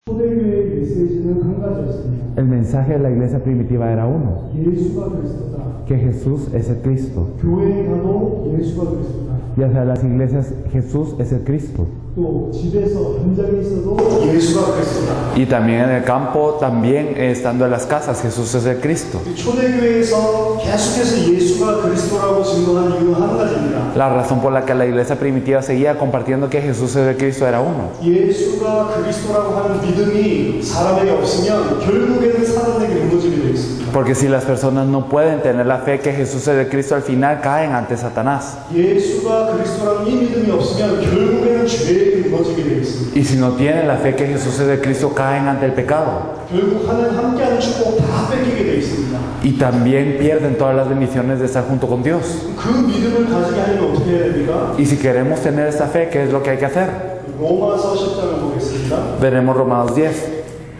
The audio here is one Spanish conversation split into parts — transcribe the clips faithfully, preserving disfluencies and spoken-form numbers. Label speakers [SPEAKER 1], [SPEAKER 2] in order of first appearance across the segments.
[SPEAKER 1] 초대교회의 메시지는 한 가지였습니다.
[SPEAKER 2] El mensaje de la iglesia primitiva era uno,
[SPEAKER 1] 예수가 그리스도다.
[SPEAKER 2] que Jesús es el Cristo.
[SPEAKER 1] 교회에 가도 예수가 그리스도다.
[SPEAKER 2] Ya sea las iglesias, Jesús es el Cristo.
[SPEAKER 1] 또 집에서 현장에 있어도 예수가 그리스도다.
[SPEAKER 2] Y también en el campo, también eh, estando en las casas, Jesús es el Cristo.
[SPEAKER 1] 초대교회에서 계속해서 예수가 그리스도라고 증거한 이유는 한 가지입니다.
[SPEAKER 2] La razón por la que la iglesia primitiva seguía compartiendo que Jesús es el Cristo era uno.
[SPEAKER 1] 예수가 그리스도라고 하는 믿음이 사람에게 없으면 결국에는 사단에게 무너지게 되어 있습니다.
[SPEAKER 2] Porque si las personas no pueden tener la fe que Jesús es el Cristo, al final caen ante Satanás.
[SPEAKER 1] 예수가 그리스도라는 이 믿음이 없으면 결국에는 죄에게 무너지게 되어 있습니다.
[SPEAKER 2] Y si no tienen la fe que Jesús es el Cristo, caen ante el pecado.
[SPEAKER 1] 결국 하나님 함께하는 축복 다 뺏기게 되어 있습니다.
[SPEAKER 2] Y también pierden todas las bendiciones de estar junto con Dios.
[SPEAKER 1] 그 믿음을 가지게 하려면 어떻게 해야 됩니까?
[SPEAKER 2] Y si queremos tener esta fe, ¿qué es lo que hay que hacer?
[SPEAKER 1] 로마서 십 장을 보겠습니다.
[SPEAKER 2] Veremos Romanos diez.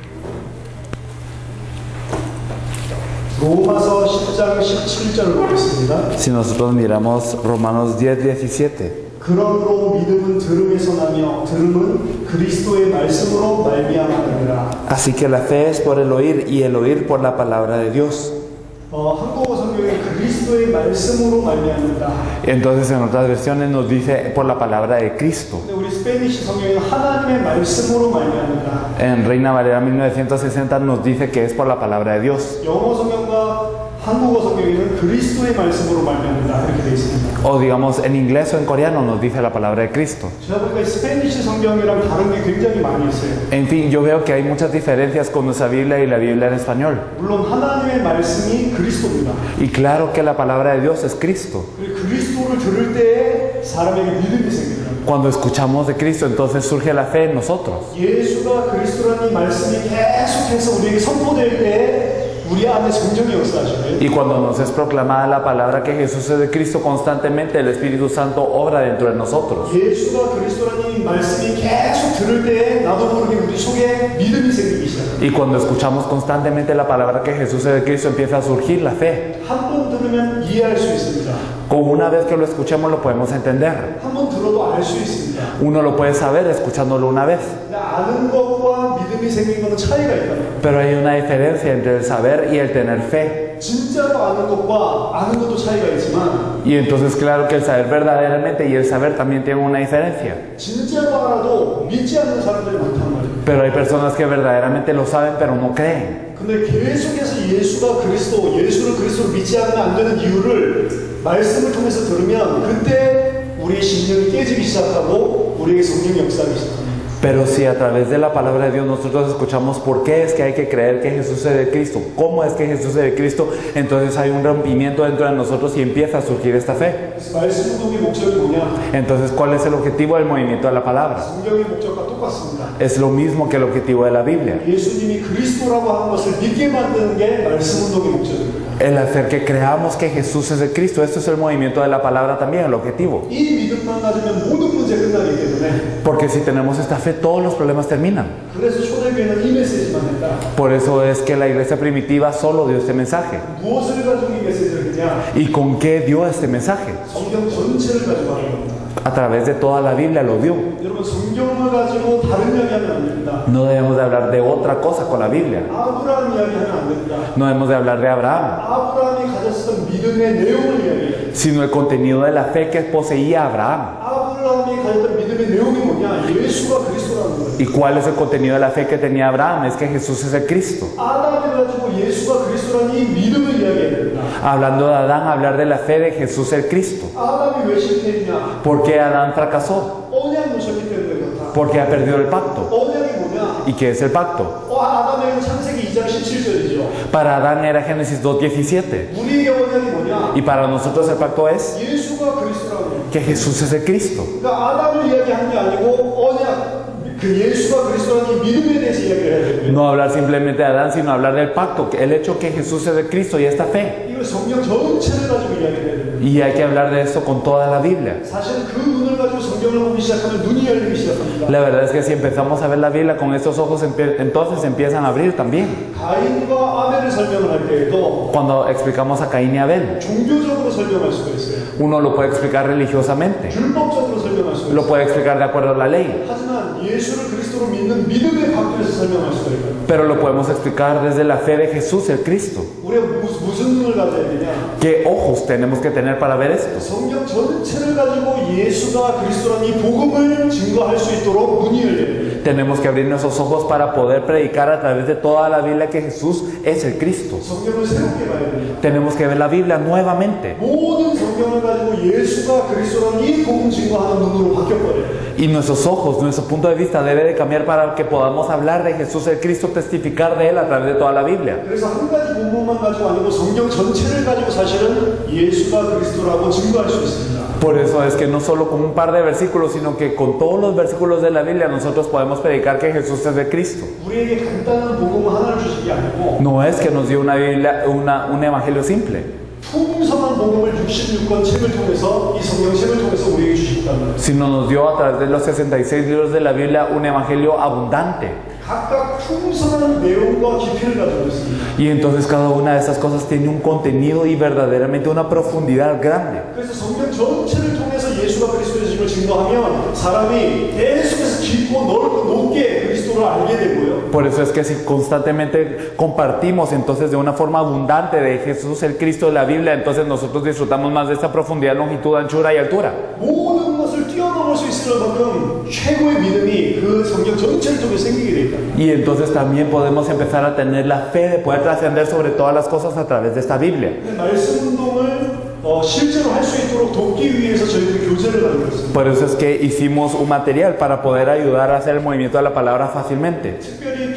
[SPEAKER 1] 로마서 십 장 십칠 절을 보겠습니다.
[SPEAKER 2] Si nosotros miramos Romanos diez, diecisiete.
[SPEAKER 1] 그러므로 믿음은 들음에서 나며 들음은 그리스도의 말씀으로 말미암으리라.
[SPEAKER 2] Así que la fe es por el oír y el oír por la palabra de Dios.
[SPEAKER 1] 어, 한국어 성경에 그리스도의 말씀으로 말미암는다.
[SPEAKER 2] Entonces en otras versiones nos dice por la palabra de Cristo.
[SPEAKER 1] 근데 우리 스페니시 성경에는 하나님의 말씀으로 말미암는다.
[SPEAKER 2] En Reina Valera mil novecientos sesenta nos dice que es por la palabra de Dios.
[SPEAKER 1] 영어 성경과 한국어 성경에는 그리스도의 말씀으로 말미암는다 이렇게 되어 있습니다.
[SPEAKER 2] O digamos en inglés o en coreano nos dice la palabra de Cristo.
[SPEAKER 1] 제가 보니까 스페니시 성경이랑 다른 게 굉장히 많이 있어요.
[SPEAKER 2] En fin, yo veo que hay muchas diferencias con nuestra Biblia y la Biblia en español.
[SPEAKER 1] 물론 하나님의 말씀이 그리스도입니다.
[SPEAKER 2] Y claro que la palabra de Dios es Cristo.
[SPEAKER 1] 그리고 그리스도를 들을 때에 사람에게 믿음이 생깁니다.
[SPEAKER 2] Cuando escuchamos de Cristo, entonces surge la fe en nosotros.
[SPEAKER 1] 예수가 그리스도라는 이 말씀이 계속해서 우리에게 선포될 때 우리 안에 성령이 역사하시네.
[SPEAKER 2] Y cuando nos es proclamada la palabra que Jesús es de Cristo, constantemente el Espíritu Santo obra dentro de nosotros.
[SPEAKER 1] 예수가 그리스도라는 이 말씀이 계속 들을 때에 나도 모르게 우리 속에 믿음이 생기기 시작합니다.
[SPEAKER 2] Y cuando escuchamos constantemente la palabra que Jesús es de Cristo, empieza a surgir la fe.
[SPEAKER 1] 한 번 들으면 이해할 수 있습니다.
[SPEAKER 2] Como una vez que lo escuchemos lo podemos entender.
[SPEAKER 1] 한 번 들어도 알 수 있습니다.
[SPEAKER 2] Uno lo puede saber escuchándolo una vez.
[SPEAKER 1] 아는 것과 믿음이 생긴 것은 차이가 있다.
[SPEAKER 2] Pero hay una diferencia entre el saber y el tener fe.
[SPEAKER 1] 진짜로 아는 것과 아는 것도 차이가 있지만
[SPEAKER 2] Y entonces claro que el saber verdaderamente y el saber también tienen una diferencia.
[SPEAKER 1] 진짜로 알아도 믿지 않는 사람들이 많단 말이에요.
[SPEAKER 2] Pero hay personas que verdaderamente lo saben pero no creen.
[SPEAKER 1] 근데 계속해서 예수가 그리스도, 예수를 그리스도로 믿지 않으면 안 되는 이유를 말씀을 통해서 들으면 그때 우리의 신령이 깨지기 시작하고 우리에게 성령이 역사하기 시작합니다.
[SPEAKER 2] Pero si a través de la palabra de Dios nosotros escuchamos por qué es que hay que creer que Jesús es de Cristo, cómo es que Jesús es de Cristo, entonces hay un rompimiento dentro de nosotros y empieza a surgir esta fe.
[SPEAKER 1] 말씀 운동의 목적이 뭐냐?
[SPEAKER 2] Entonces, ¿cuál es el objetivo del movimiento de la palabra?
[SPEAKER 1] 성경의 목적과 똑같습니다.
[SPEAKER 2] Es lo mismo que el objetivo de la Biblia.
[SPEAKER 1] 예수님이 그리스도라고 하는 것을 믿게 만드는 게 말씀 운동의 목적입니다.
[SPEAKER 2] El hacer que creamos que Jesús es de Cristo, esto es el movimiento de la palabra también, el objetivo.
[SPEAKER 1] 이 믿음만 가지면 모든 문제 끝나기 때문에
[SPEAKER 2] Porque si tenemos esta fe, todos los problemas terminan.
[SPEAKER 1] 그래서 초대교회는 이 메시지만 했다.
[SPEAKER 2] Por eso es que la iglesia primitiva solo dio este mensaje.
[SPEAKER 1] 무엇을 가지고 이 메시지를 했냐?
[SPEAKER 2] ¿Y con qué dio este mensaje?
[SPEAKER 1] 성경 전체를 가지고 하는 겁니다.
[SPEAKER 2] A través de toda la Biblia lo dio.
[SPEAKER 1] 여러분 성경을 가지고 다른 이야기하면 안 됩니다.
[SPEAKER 2] No debemos de hablar de otra cosa con la Biblia.
[SPEAKER 1] 아브라함 이야기하면 안 됩니다.
[SPEAKER 2] No debemos de hablar de Abraham,
[SPEAKER 1] 아브라함이 가졌던 믿음의 내용을 이야기해요.
[SPEAKER 2] sino el contenido de la fe que poseía Abraham.
[SPEAKER 1] 아브라함이 가졌던 믿음의 내용이 뭐냐? 예수가 그리스도라는 거예요.
[SPEAKER 2] ¿Y cuál es el contenido de la fe que tenía Abraham? Es que Jesús es el Cristo.
[SPEAKER 1] 아담이 가지고 예수가 그리스도라는 이 믿음을 이야기해야 됩니다.
[SPEAKER 2] Hablando de Adán, hablar de la fe de Jesús el Cristo.
[SPEAKER 1] 아담이 왜 실패했냐?
[SPEAKER 2] ¿Por qué Adán fracasó?
[SPEAKER 1] 언약 놓쳤기 때문에 그렇다.
[SPEAKER 2] Porque ha perdido el pacto.
[SPEAKER 1] 언약이 뭐냐?
[SPEAKER 2] ¿Y qué es el pacto?
[SPEAKER 1] 어, 아담에게는 창세기 이 장 십칠 절이죠.
[SPEAKER 2] Para Adán era Génesis dos diecisiete.
[SPEAKER 1] 우리에게 언약이 뭐냐?
[SPEAKER 2] Y para nosotros el pacto es
[SPEAKER 1] 예수가 그리스도라는 거예요.
[SPEAKER 2] que Jesús es el Cristo.
[SPEAKER 1] 그러니까 아담을 이야기하는 게 아니고 언약, 그 예수가 그리스도라는 이 믿음에 대해서 이야기를 해야 됩니다.
[SPEAKER 2] No hablar simplemente de Adán, sino hablar del pacto, el hecho que Jesús es el Cristo y esta fe.
[SPEAKER 1] 이거 성경 전체를 가지고 이야기해야 됩니다.
[SPEAKER 2] Y hay que hablar de esto con toda la Biblia.
[SPEAKER 1] 사실 그 눈을 가지고 성경을 보기 시작하면 눈이 열리기 시작합니다.
[SPEAKER 2] La verdad es que si empezamos a ver la Biblia con estos ojos, empie- entonces empiezan a abrir también.
[SPEAKER 1] 가인과 아벨을 설명을 할 때에도
[SPEAKER 2] Cuando explicamos a Caín y Abel,
[SPEAKER 1] 종교적으로 설명할 수가 있어요.
[SPEAKER 2] uno lo puede explicar religiosamente,
[SPEAKER 1] 율법적으로 설명할 수가
[SPEAKER 2] lo
[SPEAKER 1] 있어요.
[SPEAKER 2] puede explicar de acuerdo a la ley,
[SPEAKER 1] 하지만 예수를 그리스도로 믿는 믿음의 관점에서 설명할 수가 있어요.
[SPEAKER 2] pero lo podemos explicar desde la fe de Jesús el Cristo.
[SPEAKER 1] 우리가 무슨, 무슨 눈을 가져야 되냐?
[SPEAKER 2] ¿Qué ojos tenemos que tener para ver esto?
[SPEAKER 1] 성경 전체를 가지고 예수가 그리스도라는 이 복음을 증거할 수 있도록 눈이 열려야 돼요.
[SPEAKER 2] Tenemos que abrir nuestros ojos para poder predicar a través de toda la Biblia que Jesús es el Cristo.
[SPEAKER 1] 성경을 새롭게 봐야 됩니다.
[SPEAKER 2] Tenemos que ver la Biblia nuevamente.
[SPEAKER 1] 모든 성경을 가지고 예수가 그리스도라는 이 복음 증거하는 눈으로 바뀌어버려요.
[SPEAKER 2] Y nuestros ojos, nuestro punto de vista debe de cambiar para que podamos hablar de Jesús el Cristo, testificar de Él a través de toda la Biblia.
[SPEAKER 1] 그래서 한 가지 본문만 가지고 아니고 성경 전체를 가지고 사실은 예수가 그리스도라고 증거할 수 있습니다.
[SPEAKER 2] Por eso es que no solo con un par de versículos, sino que con todos los versículos de la Biblia nosotros podemos predicar que Jesús es el Cristo.
[SPEAKER 1] 우리에게 간단한 복음 하나를 주신 게 아니고
[SPEAKER 2] No es que nos dio una Biblia, una, un evangelio simple,
[SPEAKER 1] 풍성한 복음을 육십육 권 책을 통해서 이 성경책을 통해서 우리에게 주셨다는 거예요.
[SPEAKER 2] sino nos dio a través de los sesenta y seis libros de la Biblia un evangelio abundante.
[SPEAKER 1] 각각 풍성한 내용과 깊이를 가지고 있습니다.
[SPEAKER 2] Y entonces cada una de esas cosas tiene un contenido y verdaderamente una profundidad grande.
[SPEAKER 1] 그래서 성경 전체를 통해서 예수가 그리스도이심을 증거하면 사람이 계속해서 깊고 넓고 높게 그리스도를 알게 되고요.
[SPEAKER 2] Por eso es que si constantemente compartimos entonces de una forma abundante de Jesús el Cristo de la Biblia, entonces nosotros disfrutamos más de esta profundidad, longitud, anchura y altura.
[SPEAKER 1] 모든 것을 뛰어넘을 수 있을 만큼 최고의 믿음이 그 성경 전체를 통해 생기게 돼 있다.
[SPEAKER 2] Y entonces también podemos empezar a tener la fe de poder trascender sobre todas las cosas a través de esta Biblia.
[SPEAKER 1] 말씀 운동을 어, 실제로 할 수 있도록 돕기 위해서 저희들이 교재를 만들었습니다.
[SPEAKER 2] Por eso es que hicimos un material para poder ayudar a hacer el movimiento de la palabra fácilmente.
[SPEAKER 1] 특별히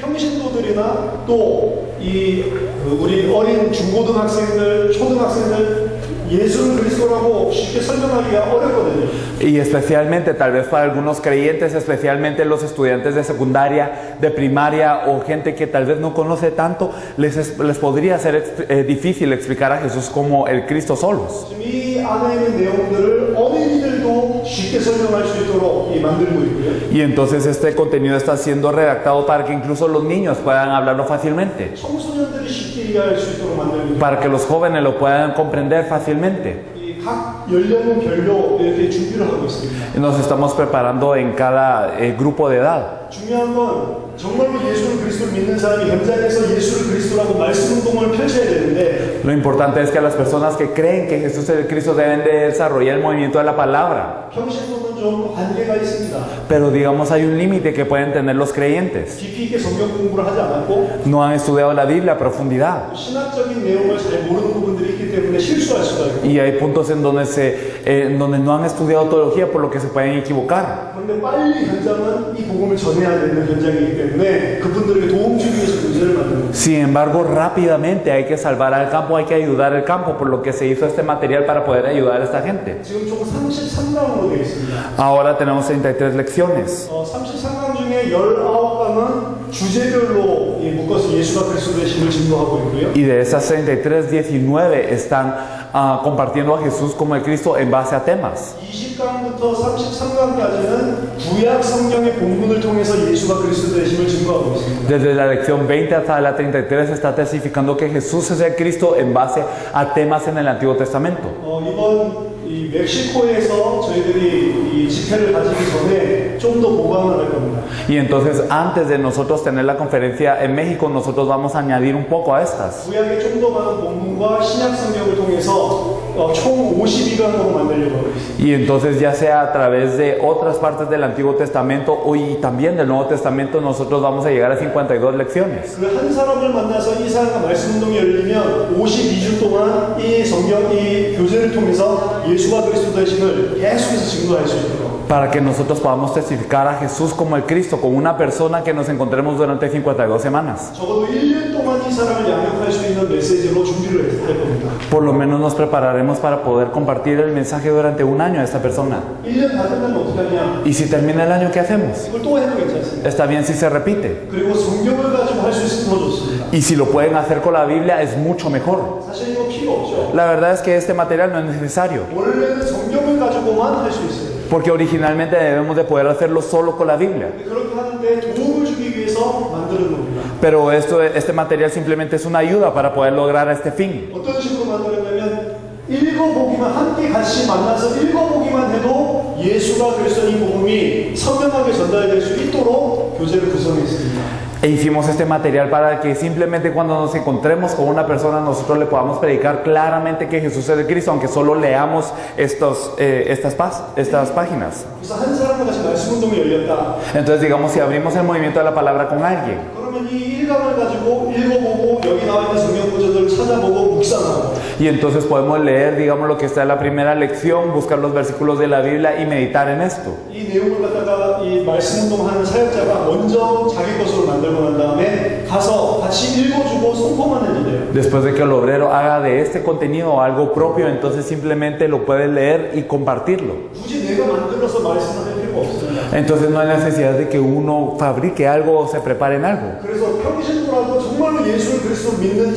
[SPEAKER 1] 평신도들이나 또 이 우리 어린 중고등학생들, 초등학생들 예수를 그리스도라고 쉽게 설명하기가 어렵거든요.
[SPEAKER 2] Y especialmente, tal vez para algunos creyentes, especialmente los estudiantes de secundaria, de primaria o gente que tal vez no conoce tanto, les, es- les podría ser eh, difícil explicar a Jesús como el Cristo solos.
[SPEAKER 1] 지금 이 안에 있는 내용들을 어린이들도 쉽게 설명할 수 있도록 이 만들고 있고요.
[SPEAKER 2] Y entonces este contenido está siendo redactado para que incluso los niños puedan hablarlo fácilmente,
[SPEAKER 1] 청소년들이 쉽게 이해할 수 있도록 만들고 있고요.
[SPEAKER 2] para que los jóvenes lo puedan comprender fácilmente.
[SPEAKER 1] 이 각 연령별로 이렇게 준비를 하고 있습니다.
[SPEAKER 2] Nos estamos preparando en cada eh, grupo de edad.
[SPEAKER 1] 중요한 건 정말로 예수를 그리스도를 믿는 사람이 현장에서 예수를 그리스도라고 말씀 운동을 펼쳐야 되는데
[SPEAKER 2] Lo importante es que las personas que creen que Jesús es el Cristo deben de desarrollar el movimiento de la palabra.
[SPEAKER 1] 평신도는 좀 한계가 있습니다.
[SPEAKER 2] Pero digamos hay un límite que pueden tener los creyentes.
[SPEAKER 1] 깊이 있게 성경 공부를 하지 않았고
[SPEAKER 2] No han estudiado la Biblia a profundidad.
[SPEAKER 1] 신학적인 내용을 잘 모르는 부분들이 있기 때문에 실수할 수가 있고
[SPEAKER 2] Y hay puntos en donde, se, eh, en donde no han estudiado teología por lo que se pueden equivocar.
[SPEAKER 1] 그런데 빨리 현장은 이 복음을 전해야 되는 현장이기 때문에 그분들에게 도움 주기 위해서 교재를 만드는 거예요.
[SPEAKER 2] Sin embargo, rápidamente hay que salvar al campo, hay que ayudar al campo, por lo que se hizo este material para poder ayudar a esta gente.
[SPEAKER 1] 지금 총 삼십삼 강으로 되어 있습니다.
[SPEAKER 2] Ahora tenemos treinta y tres lecciones.
[SPEAKER 1] 어, 삼십삼 강 중에 십구 강은 주제별로 이 묶어서 예수가 그리스도의 신을 증거하고 있고요.
[SPEAKER 2] Y de esas treinta y tres, diecinueve están ah, compartiendo a Jesús como el Cristo en base a temas.
[SPEAKER 1] 이십 강부터 삼십삼 강까지는 구약 성경의 본문을 통해서 예수가 그리스도의 신을 증거하고 있습니다.
[SPEAKER 2] Desde la lección veinte hasta la treinta y tres está testificando que Jesús es el Cristo en base a temas en el Antiguo Testamento.
[SPEAKER 1] 어, 이번 이 멕시코에서 저희들이 이 집회를 가지기 전에 좀 더 보강을 할 겁니다.
[SPEAKER 2] Y entonces antes de nosotros tener la conferencia en México, nosotros vamos a añadir un poco a estas.
[SPEAKER 1] 구약의 좀 더 많은 본문과 신약 성경을 통해서 어, 총 오십이 강으로 만들려고 하고 있습니다.
[SPEAKER 2] Y entonces ya sea a través de otras partes del Antiguo Testamento o y también del Nuevo Testamento, nosotros vamos a llegar a cincuenta y dos lecciones.
[SPEAKER 1] 그 한 사람을 만나서 이 사람과 말씀 운동이 열리면 오십이 주 동안 이 성경, 이 교재를 통해서 예수가 그리스도의 신을 계속해서 증거할 수 있도록
[SPEAKER 2] Para que nosotros podamos testificar a Jesús como el Cristo, con una persona que nos encontremos durante cincuenta y dos semanas.
[SPEAKER 1] 적어도 일 년 동안 이 사람을 양육할 수 있는 메시지로 준비를 할 겁니다.
[SPEAKER 2] Por lo menos nos prepararemos para poder compartir el mensaje durante un año a esta persona.
[SPEAKER 1] 일 년 다 끝나면 어떻게 하냐?
[SPEAKER 2] Y si termina el año, ¿qué hacemos?
[SPEAKER 1] 이걸 또 해도 괜찮습니다.
[SPEAKER 2] Está bien si se repite.
[SPEAKER 1] 그리고 성경을 가지고 할 수 있으면 더 좋습니다.
[SPEAKER 2] Y si lo pueden hacer con la Biblia, es mucho mejor.
[SPEAKER 1] 사실 이거 필요 없죠. 없죠.
[SPEAKER 2] La verdad es que este material no es necesario,
[SPEAKER 1] 원래는 성경을 가지고만 할 수 있어요.
[SPEAKER 2] porque originalmente debemos de poder hacerlo solo con la Biblia.
[SPEAKER 1] 그렇게 하는데 도움을 주기 위해서 만드는 겁니다.
[SPEAKER 2] Pero esto, este material simplemente es una ayuda para poder lograr este fin.
[SPEAKER 1] 어떤 식으로 만들었냐면 읽어보기만 함께 같이 만나서 읽어보기만 해도 예수가 그리스도인 복음이 선명하게 전달될 수 있도록 교재를 구성했습니다.
[SPEAKER 2] E hicimos este material para que simplemente cuando nos encontremos con una persona nosotros le podamos predicar claramente que Jesús es el Cristo, aunque solo leamos estos, eh, estas, pas- estas páginas.
[SPEAKER 1] 그래서 한 사람과 같이 말씀 운동이 열렸다.
[SPEAKER 2] Entonces digamos, si abrimos el movimiento de la palabra con alguien,
[SPEAKER 1] 그러면 이 일감을 가지고 읽어보고 여기 나와 있는 성경 구절들을 찾아보고 묵상하고
[SPEAKER 2] y entonces podemos leer, digamos, lo que está en la primera lección, buscar los versículos de la Biblia y meditar en esto.
[SPEAKER 1] 이 내용을 갖다가 이 말씀 운동하는 사역자가 먼저 자기 것으로 만들고 난 다음에 가서 같이 읽어주고 선포만 해도 돼요.
[SPEAKER 2] Después de que el obrero haga de este contenido algo propio, entonces simplemente lo puede leer y compartirlo.
[SPEAKER 1] 굳이 내가 만들어서 말씀을 할 필요가 없습니다.
[SPEAKER 2] Entonces no hay necesidad de que uno fabrique algo o se prepare en algo.
[SPEAKER 1] 그래서 평신도라도 정말로 예수를 그리스도 믿는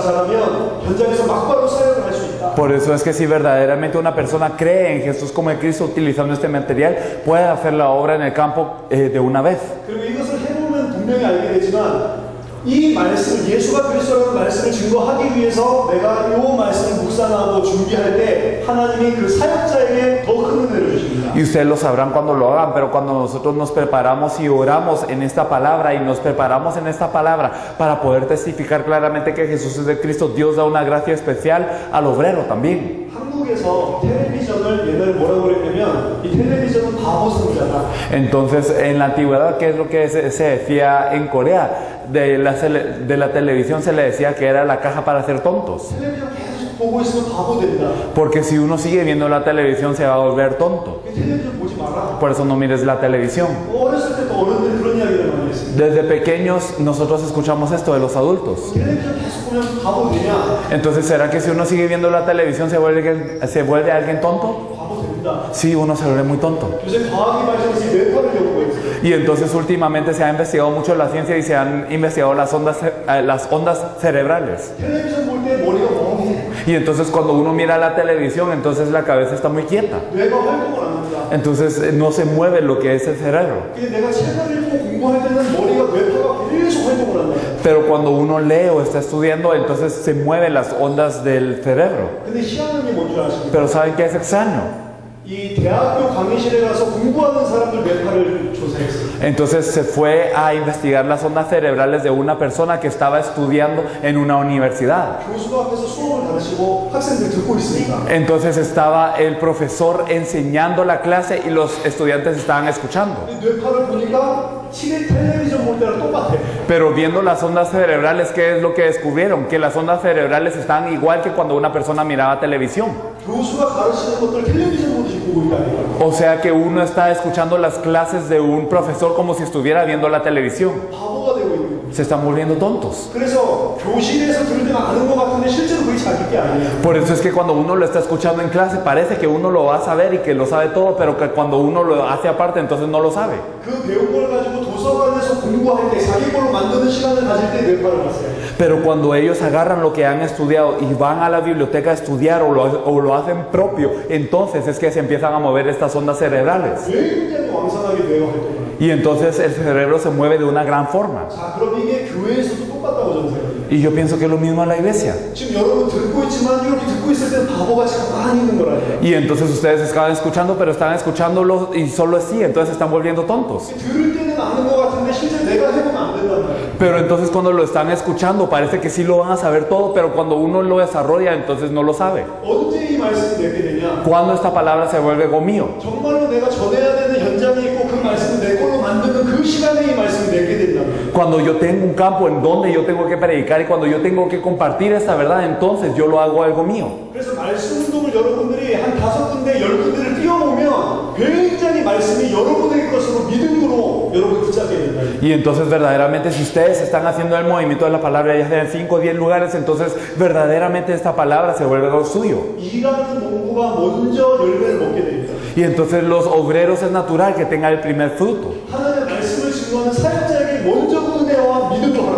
[SPEAKER 1] 자라면 현장에서 막바로 사역을 할 수 있다.
[SPEAKER 2] Por eso es que si verdaderamente una persona cree en Jesús como el Cristo utilizando este material, puede hacer la obra en el campo eh, de una vez.
[SPEAKER 1] 그리고 이것을 해보면 분명히 알게 되지만 이 말씀을 예수가 그리스도라는 말씀을 증거하기 위해서 내가 이 말씀을 묵상하고 준비할 때 하나님이 그 사역자에게 더 큰 은혜를 주십니다.
[SPEAKER 2] Y ustedes lo sabrán cuando lo hagan, pero cuando nosotros nos preparamos y oramos en esta palabra y nos preparamos en esta palabra para poder testificar claramente que Jesús es el Cristo, Dios da una gracia especial al obrero también.
[SPEAKER 1] 한국에서 텔레비전을 옛날에 뭐라고 그랬냐면 이 텔레비전은 바보 성자다.
[SPEAKER 2] Entonces, en la antigüedad, ¿qué es lo que se, se decía en Corea? De la, cele- de la televisión se le decía que era la caja para hacer tontos.
[SPEAKER 1] 텔레비전 계속 보고 있으면 바보 된다.
[SPEAKER 2] Porque si uno sigue viendo la televisión se va a volver tonto.
[SPEAKER 1] 텔레비전 보지 마라.
[SPEAKER 2] Por eso no mires la televisión.
[SPEAKER 1] 어렸을 때도 어른들이 그런 이야기를 많이 했어요.
[SPEAKER 2] Desde pequeños nosotros escuchamos esto de los adultos.
[SPEAKER 1] 텔레비전 계속 보면 바보 되냐?
[SPEAKER 2] Entonces, ¿será que si uno sigue viendo la televisión se vuelve, se vuelve alguien tonto?
[SPEAKER 1] 바보 됩니다.
[SPEAKER 2] Sí, uno se vuelve muy tonto.
[SPEAKER 1] 요새 과학이 발전해서 뇌파를 연구하고 있어요.
[SPEAKER 2] Y entonces últimamente se ha investigado mucho la ciencia y se han investigado las ondas, eh, las ondas cerebrales.
[SPEAKER 1] 텔레비전 볼 때 머리가 멍해.
[SPEAKER 2] Y entonces cuando uno mira la televisión, entonces la cabeza está muy quieta.
[SPEAKER 1] 뇌가 활동을 안 한다.
[SPEAKER 2] Entonces eh, no se mueve lo que es el cerebro.
[SPEAKER 1] 근데 내가 책을 읽고 공부할 때는 머리가 뇌파가 계속 활동을 한다.
[SPEAKER 2] Pero cuando uno lee o está estudiando, entonces se mueven las ondas del cerebro.
[SPEAKER 1] 근데 희한한 게 뭔 줄 아십니까?
[SPEAKER 2] Pero ¿saben qué es extraño?
[SPEAKER 1] 이 대학교 강의실에 가서 공부하는 사람들 뇌파를 조사했어요.
[SPEAKER 2] Entonces se fue a investigar las ondas cerebrales de una persona que estaba estudiando en una universidad.
[SPEAKER 1] 교수가 앞에서 수업을 가르치고 학생들 듣고 있으니까.
[SPEAKER 2] Entonces estaba el profesor enseñando la clase y los estudiantes estaban escuchando.
[SPEAKER 1] 근데 뇌파를 보니까 티비 텔레비전 볼 때랑 똑같아.
[SPEAKER 2] Pero viendo las ondas cerebrales, ¿qué es lo que descubrieron? Que las ondas cerebrales están igual que cuando una persona miraba televisión.
[SPEAKER 1] 교수가 가르치는 것들 텔레비전 보듯이 보고 있다니까.
[SPEAKER 2] O sea que uno está escuchando las clases de un profesor como si estuviera viendo la televisión.
[SPEAKER 1] 바보가 되고 있는 거예요.
[SPEAKER 2] Se están volviendo tontos.
[SPEAKER 1] 그래서 교실에서 들을 때는 아는 것 같은데 실제로 그게 자기 게 아니에요.
[SPEAKER 2] Por eso es que cuando uno lo está escuchando en clase parece que uno lo va a saber y que lo sabe todo, pero que cuando uno lo hace aparte entonces no lo sabe.
[SPEAKER 1] 그 배운 걸 가지고 도서관에서 공부할 때 자기 걸로 만드는 시간을 가질 때 뇌파를 봤어요.
[SPEAKER 2] Pero cuando ellos agarran lo que han estudiado y van a la biblioteca a estudiar o lo, o lo hacen propio, entonces es que se empiezan a mover estas ondas cerebrales.
[SPEAKER 1] 굉장히 왕성하게 뇌가 활동을 해요.
[SPEAKER 2] Y entonces el cerebro se mueve de una gran forma.
[SPEAKER 1] 자, 그럼 이게 교회에서도 똑같다고 저는 생각해요.
[SPEAKER 2] Y yo pienso que es lo mismo en la iglesia.
[SPEAKER 1] 지금 여러분 듣고 있지만 이렇게 듣고 있을 때는 바보같이 가만히 있는 거라니까.
[SPEAKER 2] Y entonces ustedes estaban escuchando, pero están escuchándolo y solo así, entonces se están volviendo tontos.
[SPEAKER 1] 들을 때는 아는 것 같은데 실제 내가 해보면 안 된단 말이에요.
[SPEAKER 2] Pero entonces cuando lo están escuchando parece que sí lo van a saber todo, pero cuando uno lo desarrolla entonces no lo sabe.
[SPEAKER 1] 언제 이 말씀이 내게 되냐?
[SPEAKER 2] Cuando esta palabra se vuelve algo mío.
[SPEAKER 1] 정말로 내가 전해야 되는 현장이 있고 그 말씀을 내 걸로 만드는 그 시간에 이 말씀이 내게 된다면
[SPEAKER 2] Cuando yo tengo un campo en donde yo tengo que predicar y cuando yo tengo que compartir esta verdad, entonces yo lo hago algo mío.
[SPEAKER 1] 그래서 말씀 운동을 여러분들이 한 다섯 군데, 열 군데를 뛰어보면 굉장히 말씀이 여러분의 것으로 믿음으로 여러분을 붙잡게 된다.
[SPEAKER 2] Y entonces verdaderamente si ustedes están haciendo el movimiento de la palabra ya sea en cinco o diez lugares, entonces verdaderamente esta palabra se vuelve algo suyo.
[SPEAKER 1] 일하는 농부가 먼저 열매를 먹게 됩니다.
[SPEAKER 2] Y entonces los obreros es natural que tengan el primer fruto.
[SPEAKER 1] 하나님의 말씀을 증거하는 사역자에게 먼저 은혜와 믿음을 허락해 주십니다.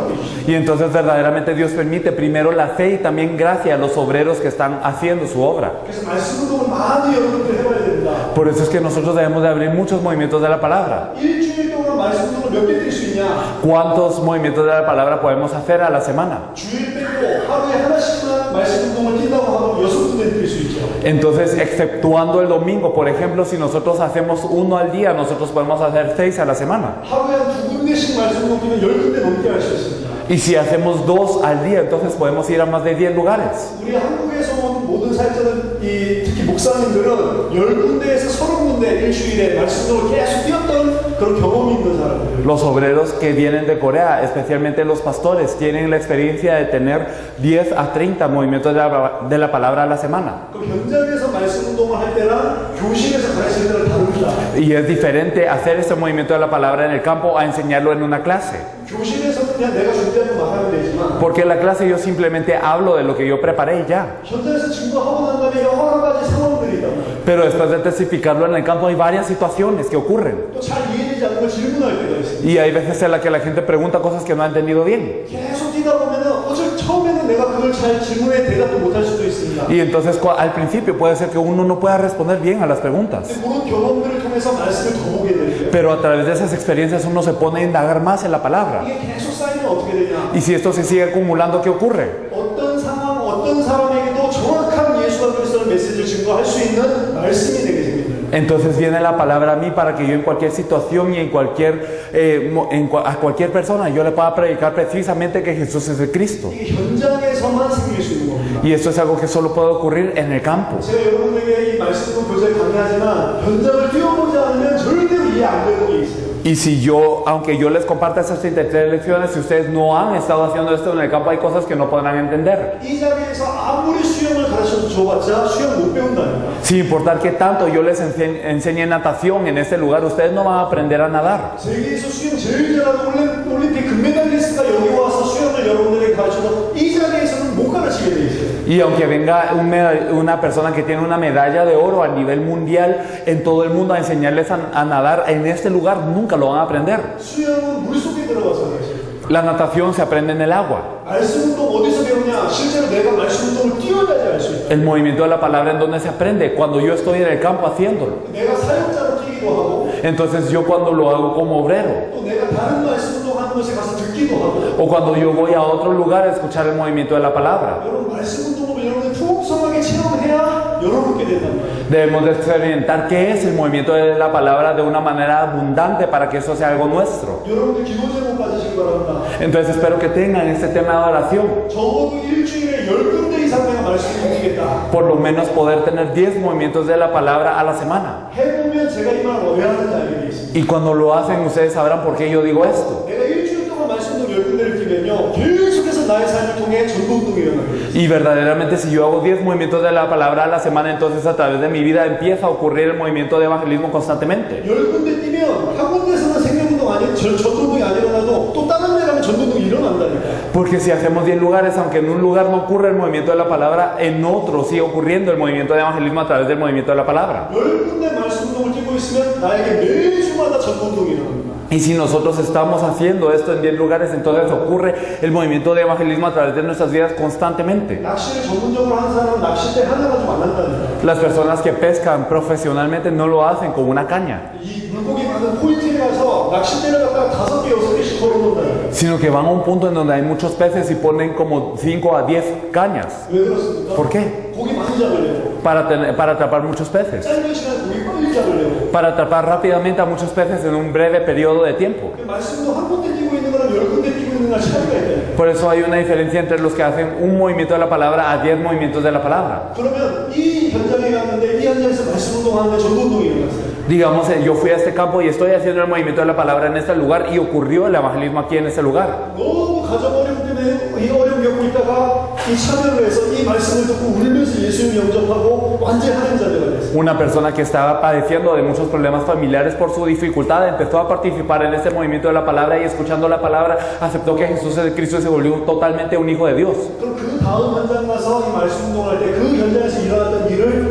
[SPEAKER 2] Y entonces verdaderamente Dios permite primero la fe y también gracia a los obreros que están haciendo su obra.
[SPEAKER 1] 그래서 말씀 운동을 많이 여러분들 해봐야 됩니다.
[SPEAKER 2] Por eso es que nosotros debemos de abrir muchos movimientos de la palabra.
[SPEAKER 1] 일주일 동안 말씀 운동을 몇 개 뛸 수 있냐?
[SPEAKER 2] ¿Cuántos movimientos de la palabra podemos hacer a la semana?
[SPEAKER 1] 주일 빼고 하루에 하나씩만 말씀 운동을 뛴다고 하면 여섯 군데 뛸 수 있죠.
[SPEAKER 2] Entonces, exceptuando el domingo, por ejemplo, si nosotros hacemos uno al día, nosotros podemos hacer seis a la semana.
[SPEAKER 1] 하루에 한 두 군데씩 말씀 운동 뛰면 열 군데 넘게 할 수 있습니다.
[SPEAKER 2] Y si hacemos dos al día, entonces podemos ir a más de diez lugares.
[SPEAKER 1] 우리 한국에서 온 모든 사역자들, 이 특히 목사님들은 열 군데에서 서른 군데 일주일에 말씀으로 계속 뛰었던 그런 경험이 있는 사람들.
[SPEAKER 2] Los obreros que vienen de Corea, especialmente los pastores, tienen la experiencia de tener diez a treinta movimientos de la, de la palabra a la semana.
[SPEAKER 1] 그 현장에서 말씀 운동을 할 때랑 교실에서 가르치는 때는 다릅니다.
[SPEAKER 2] Y es diferente hacer este movimiento de la palabra en el campo a enseñarlo en una clase.
[SPEAKER 1] 교실에서는 그냥 내가 준비한 거 말하면 되지만
[SPEAKER 2] Porque en la clase yo simplemente hablo de lo que yo preparé y ya.
[SPEAKER 1] 현장에서 증거하고 난 다음에 여러 가지 상황들이 있단 말이에요.
[SPEAKER 2] Pero después de testificarlo en el campo hay varias situaciones que ocurren.
[SPEAKER 1] 또 잘 이해되지 않는 걸 질문할 때가 있어요.
[SPEAKER 2] Y hay veces en las que la gente pregunta cosas que no ha entendido bien.
[SPEAKER 1] 계속 뛰다 보면은 어쩔 처음에는 내가 그걸 잘 질문에 대답도 못할 수도 있습니다.
[SPEAKER 2] Y entonces cu- al principio puede ser que uno no pueda responder bien a las preguntas.
[SPEAKER 1] 근데 그런 경험들을 통해서 말씀을 더 보게 되고요.
[SPEAKER 2] Pero a través de esas experiencias uno se pone a indagar más en la palabra.
[SPEAKER 1] 이게 계속 쌓이면 어떻게 되냐?
[SPEAKER 2] Y si esto se sigue acumulando, ¿qué ocurre?
[SPEAKER 1] 어떤 상황, 어떤 사람에게도 정확한 예수와 그리스도의 메시지를 증거할 수 있는 말씀이 되게 됩니다.
[SPEAKER 2] Entonces viene la palabra a mí para que yo en cualquier situación y en cualquier, eh, mo- en cua- a cualquier persona yo le pueda predicar precisamente que Jesús es el Cristo.
[SPEAKER 1] 이게 현장에서만 생길 수 있는 겁니다.
[SPEAKER 2] Y esto es algo que solo puede ocurrir en el campo.
[SPEAKER 1] 제가 여러분에게 이 말씀도 교재에 강의하지만 현장을 뛰어보지 않으면 절대로 이해 안 되는 게 있어요.
[SPEAKER 2] Y si yo, aunque yo les comparta esas treinta y tres lecciones, si ustedes no han estado haciendo esto en el campo, hay cosas que no podrán entender.
[SPEAKER 1] 이 자리에서 아무리 수영을 가르쳐 줘봤자 수영 못 배운다니까.
[SPEAKER 2] Sin importar que tanto yo les ense- enseñe natación en este lugar, ustedes no van a aprender a nadar.
[SPEAKER 1] 세계에서 수영 제일 잘하는 올림- 올림픽 금메달리스트가 여기 와서 수영을 여러분들에게 가르쳐도 이 자리에서는 못 가르치게 돼 있어요.
[SPEAKER 2] Y aunque venga un meda- una persona que tiene una medalla de oro a nivel mundial en todo el mundo a enseñarles a, a nadar, en este lugar nunca lo van a aprender.
[SPEAKER 1] 수영은 물속에 들어가서 하죠.
[SPEAKER 2] La natación se aprende en el agua.
[SPEAKER 1] 말씀 운동 어디서 배우냐? 실제로 내가 말씀 운동을 뛰어야지 알 수 있다.
[SPEAKER 2] El movimiento de la palabra en donde se aprende, cuando yo estoy en el campo haciéndolo.
[SPEAKER 1] 내가 사역자로 뛰기도 하고
[SPEAKER 2] Entonces yo cuando lo hago como obrero,
[SPEAKER 1] 또 내가 다른 말씀 운동하는 곳에 가서 듣기도 하고
[SPEAKER 2] o cuando yo voy a otro lugar a escuchar el movimiento de la palabra.
[SPEAKER 1] 여러분 말씀 운동을 여러분들 풍성하게 체험해야 여러분께 된단 말이에요.
[SPEAKER 2] Debemos de experimentar qué es el movimiento de la palabra de una manera abundante para que eso sea algo nuestro.
[SPEAKER 1] 여러분들 기도 제목 가지시기 바랍니다.
[SPEAKER 2] Entonces espero que tengan este tema de oración.
[SPEAKER 1] 적어도 일주일에 열 군데 이상 내가 말씀을 드리겠다.
[SPEAKER 2] Por lo menos poder tener diez movimientos de la palabra a la semana.
[SPEAKER 1] 해보면 제가 이 말을 왜 하는지 알게 돼 있습니다.
[SPEAKER 2] Y cuando lo hacen, ustedes sabrán por qué yo digo esto.
[SPEAKER 1] 내가 일주일 동안 말씀도 열 군데를 뛰면요 계속해서 나의 삶을 통해 전도 운동이 일어나게 돼요.
[SPEAKER 2] Y verdaderamente si yo hago diez movimientos de la palabra a la semana, entonces a través de mi vida empieza a ocurrir el movimiento de evangelismo constantemente.
[SPEAKER 1] 열 군데 뛰면 한 군데서는 생명운동 아니 전 전도운동이 안 일어나도 또 다른 데 가면 전도운동이 일어난다니까.
[SPEAKER 2] Porque si hacemos diez lugares, aunque en un lugar no ocurre el movimiento de la palabra, en otro sigue ocurriendo el movimiento de evangelismo a través del movimiento de la palabra.
[SPEAKER 1] 열 군데 말씀 운동을 뛰고 있으면 나에게 매주마다 전도운동이 일어납니다.
[SPEAKER 2] Y si nosotros estamos haciendo esto en diez lugares, entonces ocurre el movimiento de evangelismo a través de nuestras vidas constantemente.
[SPEAKER 1] 낚시를 전문적으로 하는 사람은 낚싯대 하나 가지고 안 한다니까.
[SPEAKER 2] Las personas que pescan profesionalmente no lo hacen con una caña,
[SPEAKER 1] 이 물고기 많은 포인트에 가서 낚싯대를 갖다가 다섯 개, 여섯 개씩 걸어놓는다니까.
[SPEAKER 2] sino que van a un punto en donde hay muchos peces y ponen como cinco a diez cañas.
[SPEAKER 1] 왜 그렇습니까?
[SPEAKER 2] ¿Por qué?
[SPEAKER 1] 고기 많이 잡으려고.
[SPEAKER 2] Para, tener- para atrapar muchos peces.
[SPEAKER 1] 짧은 시간에 고기 빨리 잡으려고.
[SPEAKER 2] Para atrapar rápidamente a muchos peces en un breve periodo de tiempo.
[SPEAKER 1] 그 말씀도 한 군데 뛰고 있는 거랑 열 군데 뛰고 있는 거랑 차이가 있다니까.
[SPEAKER 2] Por eso hay una diferencia entre los que hacen un movimiento de la palabra a diez movimientos de la palabra.
[SPEAKER 1] 그러면 이 현장에 갔는데 이 현장에서 말씀 운동하는데 전도 운동이 일어났어요.
[SPEAKER 2] Digamos, eh, yo fui a este campo y estoy haciendo el movimiento de la palabra en este lugar y ocurrió el evangelismo aquí en este lugar.
[SPEAKER 1] 너무 가정 어려움 때문에 이 어려움 겪고 있다가 이 참여를 해서 이 말씀을 듣고 울면서 예수님 영접하고 완전 하는 자녀가 됐어요.
[SPEAKER 2] Una persona que estaba padeciendo de muchos problemas familiares por su dificultad empezó a participar en este movimiento de la palabra y escuchando la palabra aceptó que Jesús es el Cristo y se volvió totalmente un hijo de Dios.
[SPEAKER 1] 그럼 그 다음 현장 가서 이 말씀 운동할 때 그 현장에서 일어났던 일을